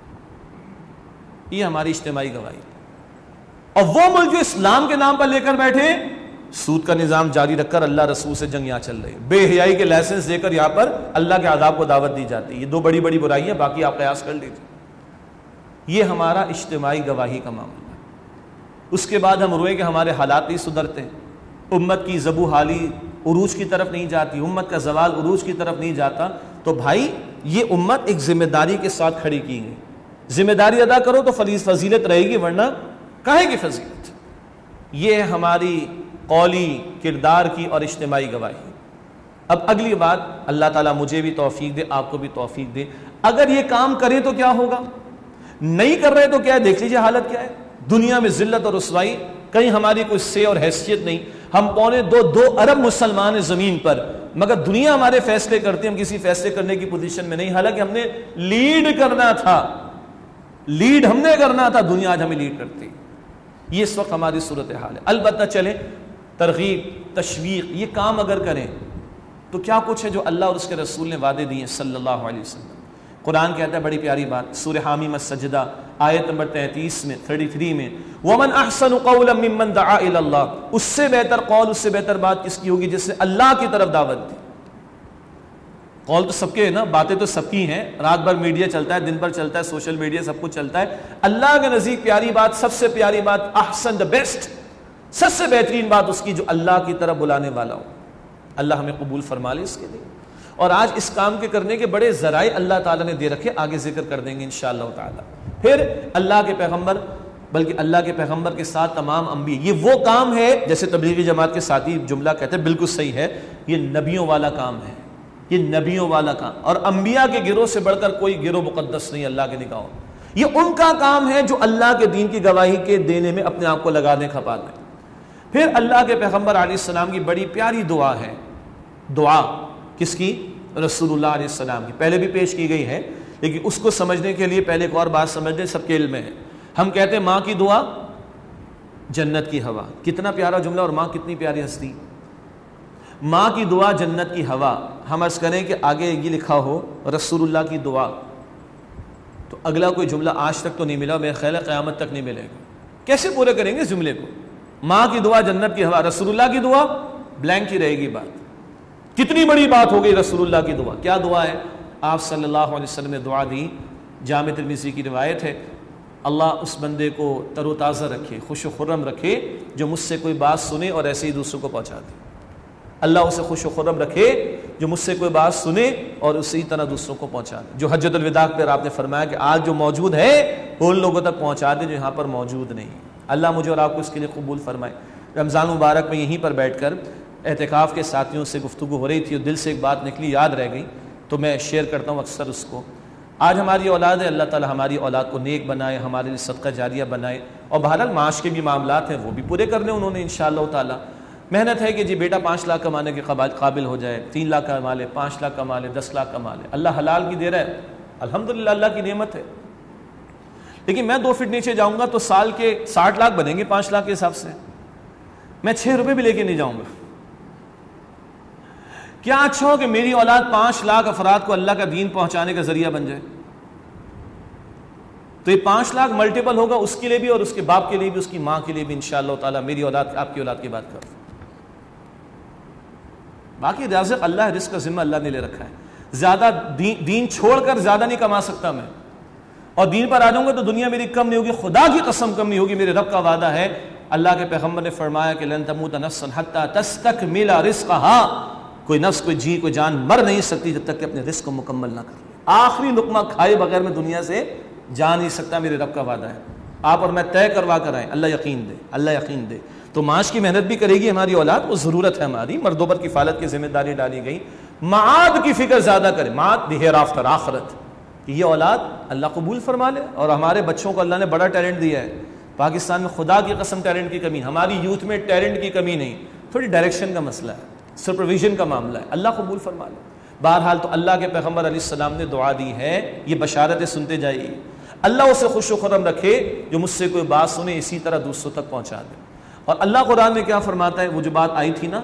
یہ ہماری اجتماعی گواہی. اور وہ ملک جو اسلام کے نام پر لے کر بیٹھے, سود کا نظام جاری رکھ کر اللہ رسول سے جنگ یہاں چل رہی ہے, بے حیائی کے لائسنس دے کر یہاں پر اللہ کے عذاب کو دعوت دی جاتی ہے. یہ 2 بڑی بڑی برائیاں, باقی آپ قیاس کر لیجیے. یہ ہمارا اجتماعی گواہی کا معاملہ ہے. اس کے بعد ہم روئے کہ ہمارے حالات نہیں سدھرتے, امت کی زبو حالی عروج کی طرف نہیں جاتی, امت کا زوال عروج کی طرف نہیں جاتا. تو بھائی یہ امت ایک ذمہ داری کے ساتھ کھڑی کی گئی. ذمہ داری ادا کرو تو فضیلت رہے گی, ورنہ کہے کی فضیلت. یہ ہماری قولی کردار کی اور اجتماعی گواہی. اب اگلی بات, اللہ تعالیٰ مجھے بھی توفیق دے, آپ کو بھی توفیق دے. اگر یہ کام کریں تو کیا ہوگا, نہیں کر رہے تو کیا ہے, دیکھ لیجیے حالت کیا ہے. دنیا میں ذلت اور رسوائی, کہیں ہماری کوئی سے اور حیثیت نہیں. ہم 2 ارب مسلمان ہیں زمین پر, مگر دنیا ہمارے فیصلے کرتی ہے, ہم کسی فیصلے کرنے کی پوزیشن میں نہیں. حالانکہ ہم نے لیڈ کرنا تھا, ہم نے کرنا تھا, دنیا آج ہمیں لیڈ کرتی. یہ اس وقت ہماری صورتحال ہے. البتہ چلیں, ترغیب, تشویق, یہ کام اگر کریں تو کیا کچھ ہے جو اللہ اور اس کے رسول نے وعدے دیے صلی اللہ علیہ وسلم. قرآن کہتا ہے بڑی پیاری بات, سورہ حامیم السجدہ آیت نمبر 33 میں 33 میں وَمَنْ أَحْسَنُ قَوْلًا مِّمَّنْ دَعَا إِلَى اللَّهِ، اس سے بہتر قول، اس سے بہتر بات کس کی ہوگی جس نے اللہ کی طرف دعوت دی۔ قول تو سب کے ہیں نا، باتیں تو سب کی ہیں، رات بھر میڈیا چلتا ہے، دن بھر چلتا ہے، سوشل میڈیا سب کچھ چلتا ہے، اللہ کے نزدیک پیاری بات، سب سے پیاری بات، احسن، دا بیسٹ، سب سے بہترین بات اس کی جو اللہ کی طرف بلانے والا ہو۔ اللہ ہمیں قبول فرما لے اس کے لیے۔ اور آج اس کام کے کرنے کے بڑے ذرائع اللہ تعالیٰ نے دے رکھے، آگے ذکر کر دیں گے انشاءاللہ تعالیٰ۔ پھر اللہ کے پیغمبر، بلکہ اللہ کے پیغمبر کے ساتھ تمام انبیاء، یہ وہ کام ہے جیسے تبلیغی جماعت کے ساتھی جملہ کہتے ہیں، بالکل صحیح ہے، یہ نبیوں والا کام ہے، یہ نبیوں والا کام، اور انبیاء کے گروہ سے بڑھ کر کوئی گروہ مقدس نہیں اللہ کے نگاہوں میں۔ یہ ان کا کام ہے جو اللہ کے دین کی گواہی کے دینے میں اپنے آپ کو لگا دیں، کھپا دیں۔ پھر اللہ کے پیغمبر علیہ السلام کی بڑی پیاری دعا ہے، دعا کس کی؟ رسول اللہ علیہ السلام کی، پہلے بھی پیش کی گئی ہے، لیکن اس کو سمجھنے کے لیے پہلے ایک اور بات سمجھ لیں، سب کے علم میں ہے۔ ہم کہتے ہیں ماں کی دعا جنت کی ہوا، کتنا پیارا جملہ، اور ماں کتنی پیاری ہستی، ماں کی دعا جنت کی ہوا۔ ہم عرض کریں کہ آگے یہ لکھا ہو رسول اللہ کی دعا، تو اگلا کوئی جملہ آج تک تو نہیں ملا، میرے خیال ہے قیامت تک نہیں ملے گا۔ کیسے پورے کریں گے اس جملے کو؟ ماں کی دعا جنت کی ہوا، رسول اللہ کی دعا بلینک ہی رہے گی بات۔ کتنی بڑی بات ہو گئی رسول اللہ کی دعا۔ کیا دعا ہے؟ آپ صلی اللہ علیہ وسلم نے دعا دی، جامع ترمذی کی روایت ہے، اللہ اس بندے کو تر و تازہ رکھے، خوش و خرم رکھے جو مجھ سے کوئی بات سنے اور ایسے ہی دوسروں کو پہنچا دے۔ اللہ اسے خوش و خرم رکھے جو مجھ سے کوئی بات سنے اور اسی طرح دوسروں کو پہنچا دے۔ جو حجۃ الوداع پر آپ نے فرمایا کہ آج جو موجود ہے وہ ان لوگوں تک پہنچا دے جو یہاں پر موجود نہیں۔ اللہ مجھے اور آپ کو اس کے لیے قبول فرمائے۔ رمضان مبارک میں یہیں پر بیٹھ کر اعتکاف کے ساتھیوں سے گفتگو ہو رہی تھی اور دل سے ایک بات نکلی، یاد رہ گئی، تو میں شیئر کرتا ہوں اکثر اس کو۔ آج ہماری اولاد ہے، اللہ تعالی ہماری اولاد کو نیک بنائے، ہمارے لیے صدقہ جاریہ بنائے، اور بہرحال معاش کے بھی معاملات ہیں وہ بھی پورے کرنے انہوں نے انشاءاللہ تعالی۔ محنت ہے کہ جی بیٹا 5 لاکھ کمانے کے قابل ہو جائے، 3 لاکھ کما لے، 5 لاکھ کما لے، 10 لاکھ کما لے، اللہ حلال کی دے رہا ہے، الحمدللہ اللہ کی نعمت ہے۔ لیکن میں 2 فٹ نیچے جاؤں گا تو سال کے 60 لاکھ بنیں گے 5 لاکھ کے حساب سے، میں 6 روپے بھی لے کے نہیں جاؤں گا۔ کیا اچھا ہو کہ میری اولاد 5 لاکھ افراد کو اللہ کا دین پہنچانے کا ذریعہ بن جائے؟ تو یہ 5 لاکھ ملٹیپل ہوگا اس کے لیے بھی اور اس کے باپ کے لیے بھی، اس کی ماں کے لیے بھی انشاءاللہ تعالی۔ میری اولاد آپ کی اولاد کی بات کر، باقی رزق اللہ، رزق کا ذمہ اللہ نے لے رکھا ہے۔ زیادہ دین چھوڑ کر زیادہ نہیں کما سکتا میں، اور دین پر آ جاؤں گا تو دنیا میری کم نہیں ہوگی، خدا کی قسم کم نہیں ہوگی، میرے رب کا وعدہ ہے۔ اللہ کے پیغمبر نے فرمایا کہ لن تموت نفس حتی تستکمل رزقها، کوئی نفس، کوئی جی، کوئی جان مر نہیں سکتی جب تک کہ اپنے رزق کو مکمل نہ کر لے۔ آخری لقمہ کھائے بغیر میں دنیا سے جا نہیں سکتا، میرے رب کا وعدہ ہے۔ آپ اور میں طے کروا کر آئیں، اللہ یقین دے، اللہ یقین دے۔ تو معاش کی محنت بھی کرے گی ہماری اولاد، وہ ضرورت ہے ہماری، مردوں پر کفالت کی ذمہ داری ڈالی گئی۔ معاد کی فکر زیادہ کرے، معاد دی ہیئر آفٹر، آخرت۔ یہ اولاد اللہ قبول فرما لے، اور ہمارے بچوں کو اللہ نے بڑا ٹیلنٹ دیا ہے۔ پاکستان میں خدا کی قسم ٹیلنٹ کی کمی، ہماری یوتھ میں ٹیلنٹ کی کمی نہیں، تھوڑی ڈائریکشن کا مسئلہ ہے، سپرویژن کا معاملہ ہے، اللہ قبول فرما لے۔ بہرحال تو اللہ کے پیغمبر علیہ السلام نے دعا دی ہے، یہ بشارتیں سنتے جائیے، اللہ اسے خوش و خرم رکھے جو مجھ سے کوئی بات سنے اسی طرح دوسروں تک پہنچا دے۔ اور اللہ قرآن میں کیا فرماتا ہے؟ وہ جو بات آئی تھی نا،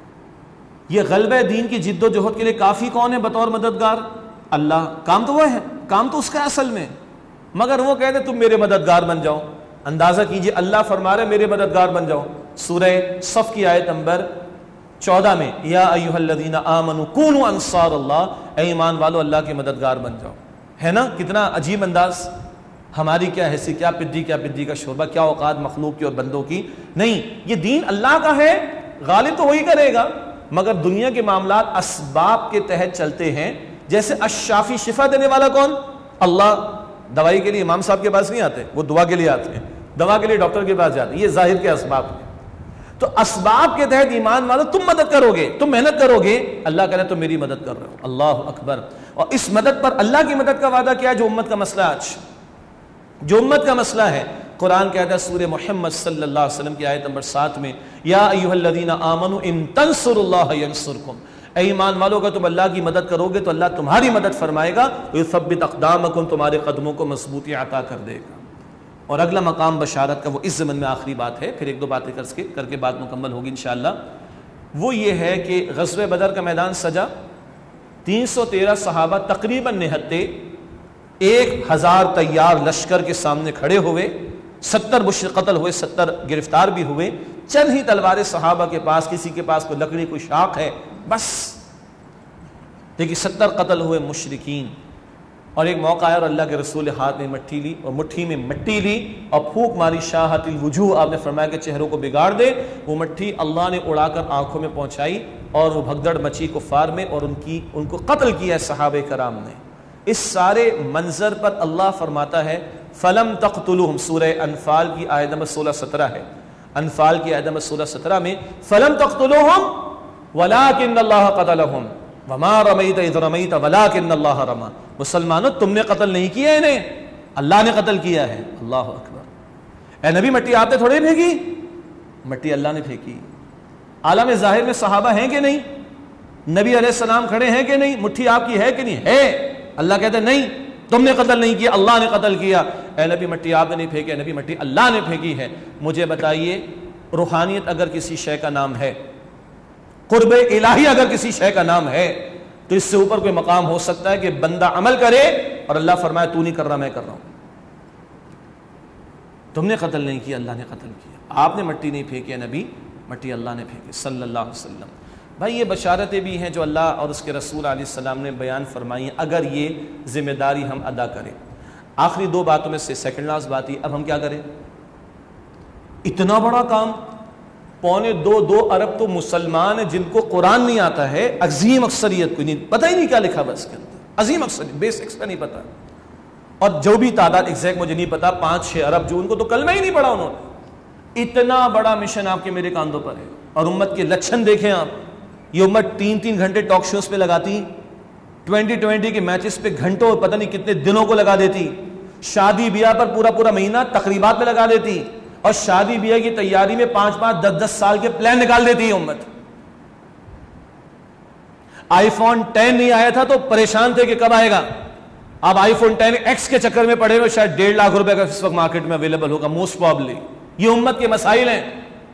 یہ غلبہ دین کی جد و جہد کے لیے کافی کون ہے بطور مددگار؟ اللہ۔ کام تو وہ ہے، کام تو اس کا اصل میں، مگر وہ کہتے تم میرے مددگار بن جاؤ۔ اندازہ کیجئے، اللہ فرما رہے میرے مددگار بن جاؤ۔ سورہ صف کی آیت نمبر 14 میں، یا ایھا الذین آمنوا کونوا انصار اللہ، اے ایمان والو اللہ کے مددگار بن جاؤ۔ ہے نا کتنا عجیب انداز۔ ہماری کیا حیثیت، کیا پدی کا شوربہ، کیا اوقات مخلوق کی اور بندوں کی نہیں، یہ دین اللہ کا ہے، غالب تو وہی کرے گا، مگر دنیا کے معاملات اسباب کے تحت چلتے ہیں۔ جیسے الشافی، شفا دینے والا کون؟ اللہ۔ دوائی کے لیے امام صاحب کے پاس نہیں آتے، وہ دعا کے لیے آتے ہیں، دوا کے لیے ڈاکٹر کے پاس جاتے ہیں، یہ ظاہر کے اسباب ہیں۔ تو اسباب کے تحت ایمان والو تم مدد کرو گے، تم محنت کرو گے، اللہ کہہ رہے تم میری مدد کر رہے ہو، اللہ اکبر۔ اور اس مدد پر اللہ کی مدد کا وعدہ کیا ہے؟ جو امت کا مسئلہ آج، جو امت کا مسئلہ ہے، قرآن کہتا ہے سورہ محمد صلی اللہ علیہ وسلم کی آیت نمبر 7 میں، یا ایھا الذین آمنوا ان تنصروا اللہ ینصرکم، اے ایمان والو اگر تم اللہ کی مدد کرو گے تو اللہ تمہاری مدد فرمائے گا، ویثبت اقدامکم، تمہارے قدموں کو مضبوطی عطا کر دے گا۔ اور اگلا مقام بشارت کا وہ اس زمن میں آخری بات ہے، پھر 1-2 باتیں کر کے بات مکمل ہوگی انشاءاللہ۔ وہ یہ ہے کہ غزوہ بدر کا میدان سجا، 313 صحابہ تقریباً نہتے، 1000 تیار لشکر کے سامنے کھڑے ہوئے، 70 مشرک قتل ہوئے، 70 گرفتار بھی ہوئے، چند ہی تلواریں صحابہ کے پاس، کسی کے پاس کوئی لکڑی کوئی شاخ ہے بس، لیکن 70 قتل ہوئے مشرکین۔ اور ایک موقع آیا اور اللہ کے رسول نے ہاتھ میں مٹی لی اور مٹھی میں مٹی لی اور پھونک ماری، شاہت الوجوہ، آپ نے فرمایا کہ چہروں کو بگاڑ دے، وہ مٹھی اللہ نے اڑا کر آنکھوں میں پہنچائی اور وہ بھگدڑ مچی کفار میں اور ان کو قتل کیا ہے صحابہ کرام نے۔ اس سارے منظر پر اللہ فرماتا ہے فَلَمْ تَقْتُلُوهُمْ، سورہ انفال کی آیت نمبر 16-17 ہے، انفال کی آیت نمبر 16-17 میں فَلَمْ تَقْتُلُوهُمْ وَلَٰكِنَّ اللَّهَ قَتَلَهُمْ وَمَا رَمَيْتَ إِذْ رَمَيْتَ وَلَٰكِنَّ اللَّهَ رَمَىٰ۔ مسلمانوں تم نے قتل نہیں کیا انہیں، اللہ نے قتل کیا ہے۔ اللہ اکبر۔ اے نبی مٹی آپ نے تھوڑے پھینکی، مٹی اللہ نے پھینکی۔ عالم ظاہر میں صحابہ ہیں کہ نہیں؟ نبی علیہ السلام کھڑے ہیں کہ نہیں؟ مٹھی آپ کی ہے کہ نہیں؟ ہے۔ اللہ کہتے ہیں نہیں تم نے قتل نہیں کیا، اللہ نے قتل کیا۔ اے نبی مٹی آپ نے نہیں پھینکی، اے نبی مٹی اللہ نے پھینکی ہے۔ مجھے بتائیے روحانیت اگر کسی شے کا نام ہے، قرب الہی اگر کسی شے کا نام ہے، تو اس سے اوپر کوئی مقام ہو سکتا ہے کہ بندہ عمل کرے اور اللہ فرمائے تو نہیں کر رہا میں کر رہا ہوں؟ تم نے قتل نہیں کیا، اللہ نے قتل کیا۔ آپ نے مٹی نہیں پھینکی نبی، مٹی اللہ نے پھینکی صلی اللہ علیہ وسلم۔ بھائی یہ بشارتیں بھی ہیں جو اللہ اور اس کے رسول علیہ السلام نے بیان فرمائی ہیں، اگر یہ ذمہ داری ہم ادا کریں۔ آخری 2 باتوں میں سے سیکنڈ لاسٹ بات یہ، اب ہم کیا کریں؟ اتنا بڑا کام، 2.25 ارب تو مسلمان ہیں جن کو قرآن نہیں آتا ہے، عظیم اکثریت کو نہیں پتہ ہی نہیں کیا لکھا ہوا اس کے اندر، عظیم اکثریت بیسکس کا نہیں پتا، اور جو بھی تعداد ایگزیکٹ مجھے نہیں پتا 5-6 ارب جو ان کو تو کلمہ ہی نہیں پڑھا انہوں نے۔ اتنا بڑا مشن آپ کے میرے کاندھوں پر ہے، اور امت کے لچھن دیکھیں آپ، یہ امت 3 گھنٹے ٹاک شوز پہ لگاتی، 2020 کے میچز پہ گھنٹوں پتہ نہیں کتنے دنوں کو لگا دیتی، شادی بیاہ پر پورا مہینہ تقریبات میں لگا دیتی، اور شادی بیاہ کی تیاری میں 5-5 10-10 سال کے پلان نکال دیتی ہے امت۔ آئی فون 10 نہیں آیا تھا تو پریشان تھے کہ کب آئے گا، اب آئی فون 10X کے چکر میں پڑے ہوئے، شاید 1.5 لاکھ روپے کا اس وقت مارکیٹ میں اویلیبل ہوگا موسٹ پرابلی۔ یہ امت کے مسائل ہیں،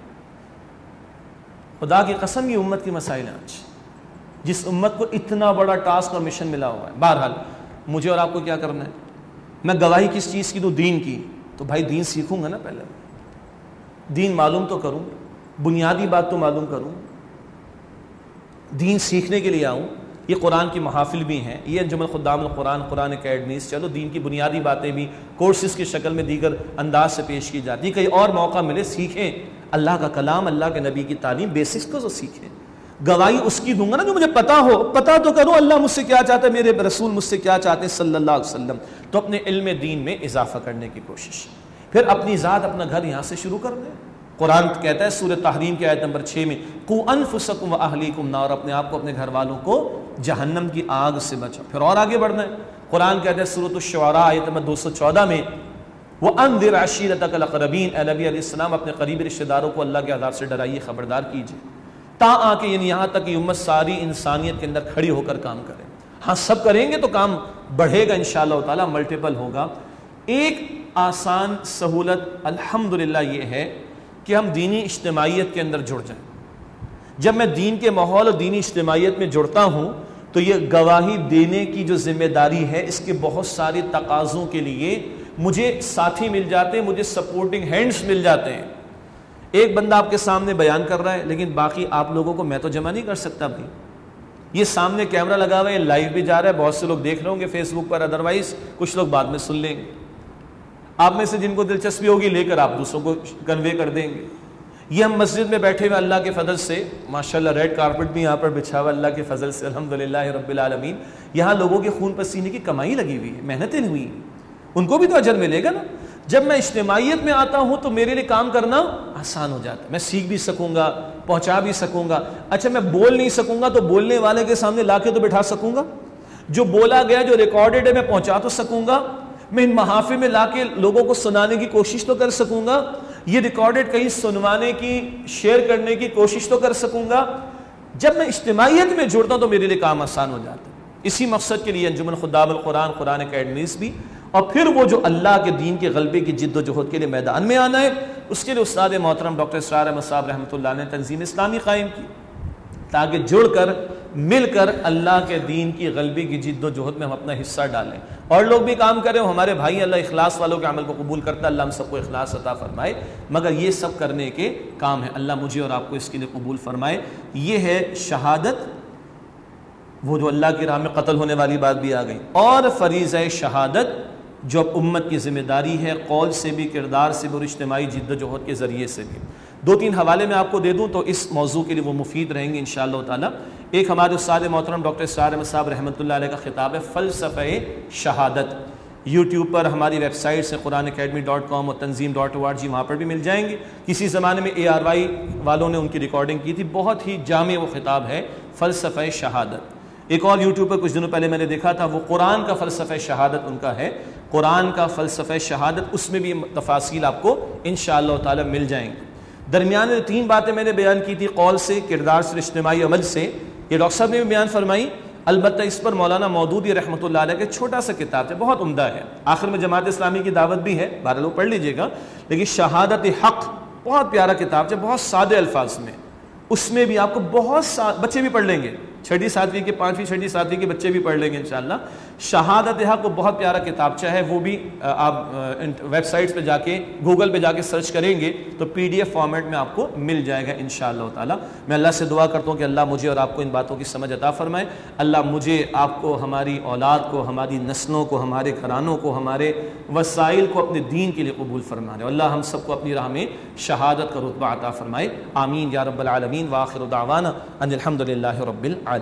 خدا کی قسم یہ امت کے مسائل ہیں آج، جس امت کو اتنا بڑا ٹاسک اور مشن ملا ہوا ہے۔ بہرحال مجھے اور آپ کو کیا کرنا ہے؟ میں گواہی کس چیز کی دوں؟ دین کی۔ تو بھائی دین سیکھوں گا نا، پہلے دین معلوم تو کروں، بنیادی بات تو معلوم کروں، دین سیکھنے کے لیے آؤں۔ یہ قرآن کی محافل بھی ہیں، یہ انجمن خدام القرآن، قرآن اکیڈمیز، چلو دین کی بنیادی باتیں بھی کورسز کی شکل میں دیگر انداز سے پیش کی جاتی، کئی اور موقع ملے سیکھیں اللہ کا کلام، اللہ کے نبی کی تعلیم، بیسکس کو تو سیکھیں۔ گواہی اس کی دوں گا نا جو مجھے پتا ہو، پتا تو کروں اللہ مجھ سے کیا چاہتا ہے، میرے رسول مجھ سے کیا چاہتے ہیں صلی اللہ علیہ وسلم۔ تو اپنے علم دین میں اضافہ کرنے کی کوشش، پھر اپنی ذات اپنا گھر یہاں سے شروع کر دیں۔ قرآن کہتا ہے سورہ تحریم کی آیت نمبر 6 میں قُوا أَنفُسَكُمْ وَأَهْلِيكُمْ نَارًا، اپنے آپ کو اپنے گھر والوں کو جہنم کی آگ سے بچاؤ۔ پھر اور آگے بڑھنا ہے، قرآن کہتا ہے سورۃ الشعراء آیت نمبر 214 میں وَأَنذِرْ عَشِيرَتَكَ الْأَقْرَبِينَ، اے نبی علیہ السلام اپنے قریبی رشتہ داروں کو اللہ کے عذاب سے ڈرائیے، خبردار کیجیے، تا آ کے یعنی یہاں تک کہ امت ساری انسانیت کے اندر کھڑی ہو کر کام کرے۔ ہاں سب کریں گے تو کام بڑھے گا انشاءاللہ تعالی، ملٹیپل ہوگا۔ ایک آسان سہولت الحمدللہ یہ ہے کہ ہم دینی اجتماعیت کے اندر جڑ جائیں۔ جب میں دین کے ماحول اور دینی اجتماعیت میں جڑتا ہوں تو یہ گواہی دینے کی جو ذمہ داری ہے، اس کے بہت سارے تقاضوں کے لیے مجھے ساتھی مل جاتے ہیں، مجھے سپورٹنگ ہینڈز مل جاتے ہیں۔ ایک بندہ آپ کے سامنے بیان کر رہا ہے، لیکن باقی آپ لوگوں کو میں تو جمع نہیں کر سکتا بھائی۔ یہ سامنے کیمرہ لگا ہوا ہے، لائیو بھی جا رہا ہے، بہت سے لوگ دیکھ رہے ہوں گے فیس بک پر، ادروائز کچھ لوگ بعد میں سن لیں گے۔ آپ میں سے جن کو دلچسپی ہوگی لے کر آپ دوسروں کو کنوے کر دیں گے۔ یہ ہم مسجد میں بیٹھے ہوئے اللہ کے فضل سے، ماشاءاللہ ریڈ کارپٹ بھی یہاں پر بچھا ہوا اللہ کے فضل سے، الحمدللہ رب العالمین۔ یہاں لوگوں کے خون پسینے کی کمائی لگی ہوئی ہے، محنتیں ہوئی ہیں، ان کو بھی تو اجر ملے گا نا۔ جب میں اجتماعیت میں آتا ہوں تو میرے لیے کام کرنا آسان ہو جاتا ہے، میں سیکھ بھی سکوں گا، پہنچا بھی سکوں گا۔ اچھا میں بول نہیں سکوں گا تو بولنے والے کے سامنے لا کے تو بٹھا سکوں گا، جو بولا گیا جو ریکارڈڈ ہے میں پہنچا تو سکوں گا، میں ان محافل میں لا کے لوگوں کو سنانے کی کوشش تو کر سکوں گا، یہ ریکارڈڈ کہیں سنوانے کی، شیئر کرنے کی کوشش تو کر سکوں گا۔ جب میں اجتماعیت میں جڑتا ہوں تو میرے لیے کام آسان ہو جاتا ہے۔ اسی مقصد کے لیے انجمن خدام القرآن، قرآن اکیڈمیز بھی، اور پھر وہ جو اللہ کے دین کے غلبے کی جد و جہد کے لیے میدان میں آنا ہے، اس کے لیے استاد محترم ڈاکٹر اسرار احمد صاحب رحمۃ اللہ نے تنظیم اسلامی قائم کی، تاکہ جڑ کر مل کر اللہ کے دین کی غلبی کی جد و جہد میں ہم اپنا حصہ ڈالیں، اور لوگ بھی کام کریں، ہمارے بھائی اللہ اخلاص والوں کے عمل کو قبول کرتا ہے، اللہ ہم سب کو اخلاص عطا فرمائے، مگر یہ سب کرنے کے کام ہے، اللہ مجھے اور آپ کو اس کے لیے قبول فرمائے۔ یہ ہے شہادت، وہ جو اللہ کی راہ میں قتل ہونے والی بات بھی آ گئی، اور فریضہ شہادت جو اب امت کی ذمہ داری ہے، قول سے بھی، کردار سے بھی، اور اجتماعی جد و جہد کے ذریعے سے بھی۔ دو تین حوالے میں آپ کو دے دوں تو اس موضوع کے لیے وہ مفید رہیں گے انشاءاللہ تعالی۔ ایک ہمارے استاد محترم ڈاکٹر اسرار احمد صاحب رحمۃ اللہ علیہ کا خطاب ہے فلسفہ شہادت، یوٹیوب پر ہماری ویب سائٹ سے قرآنacademy.com اور تنظیم.org وہاں پر بھی مل جائیں گے۔ کسی زمانے میں ARY والوں نے ان کی ریکارڈنگ کی تھی، بہت ہی جامع وہ خطاب ہے فلسفہ شہادت۔ ایک اور یوٹیوب پر کچھ دنوں پہلے میں نے دیکھا تھا، وہ قرآن کا فلسفہ شہادت ان کا ہے، قرآن کا فلسفہ شہادت، اس میں بھی تفاصیل آپ کو انشاءاللہ تعالی مل جائیں گے۔ درمیان میں تین باتیں میں نے بیان کی تھی، قول سے، کردار سے، اجتماعی عمل سے، یہ ڈاکٹر صاحب نے بھی بیان فرمائی۔ البتہ اس پر مولانا مودودی رحمۃ اللہ علیہ کے چھوٹا سا کتاب ہے، بہت عمدہ ہے، آخر میں جماعت اسلامی کی دعوت بھی ہے، بہرحال لوگ پڑھ لیجئے گا، لیکن شہادت حق بہت پیارا کتاب ہے، بہت سادے الفاظ میں، اس میں بھی آپ کو بہت بچے بھی پڑھ لیں گے، 6वीं 7वीं کے 5वीं 6वीं 7वीं کے بچے بھی پڑھ لیں گے انشاءاللہ۔ شہادت حق وہ بہت پیارا کتابچہ ہے، وہ بھی آپ ویب سائٹس پہ جا کے، گوگل پہ جا کے سرچ کریں گے تو PDF فارمیٹ میں آپ کو مل جائے گا انشاءاللہ تعالی۔ میں اللہ سے دعا کرتا ہوں کہ اللہ مجھے اور آپ کو ان باتوں کی سمجھ عطا فرمائے، اللہ مجھے، آپ کو، ہماری اولاد کو، ہماری نسلوں کو، ہمارے گھرانوں کو، ہمارے وسائل کو اپنے دین کے لیے قبول فرمائے، اللہ ہم سب کو اپنی راہ میں شہادت کا رتبہ عطا فرمائے، آمین یا رب العالمین۔ وآخر دعوانا ان الحمد للہ رب العالمین۔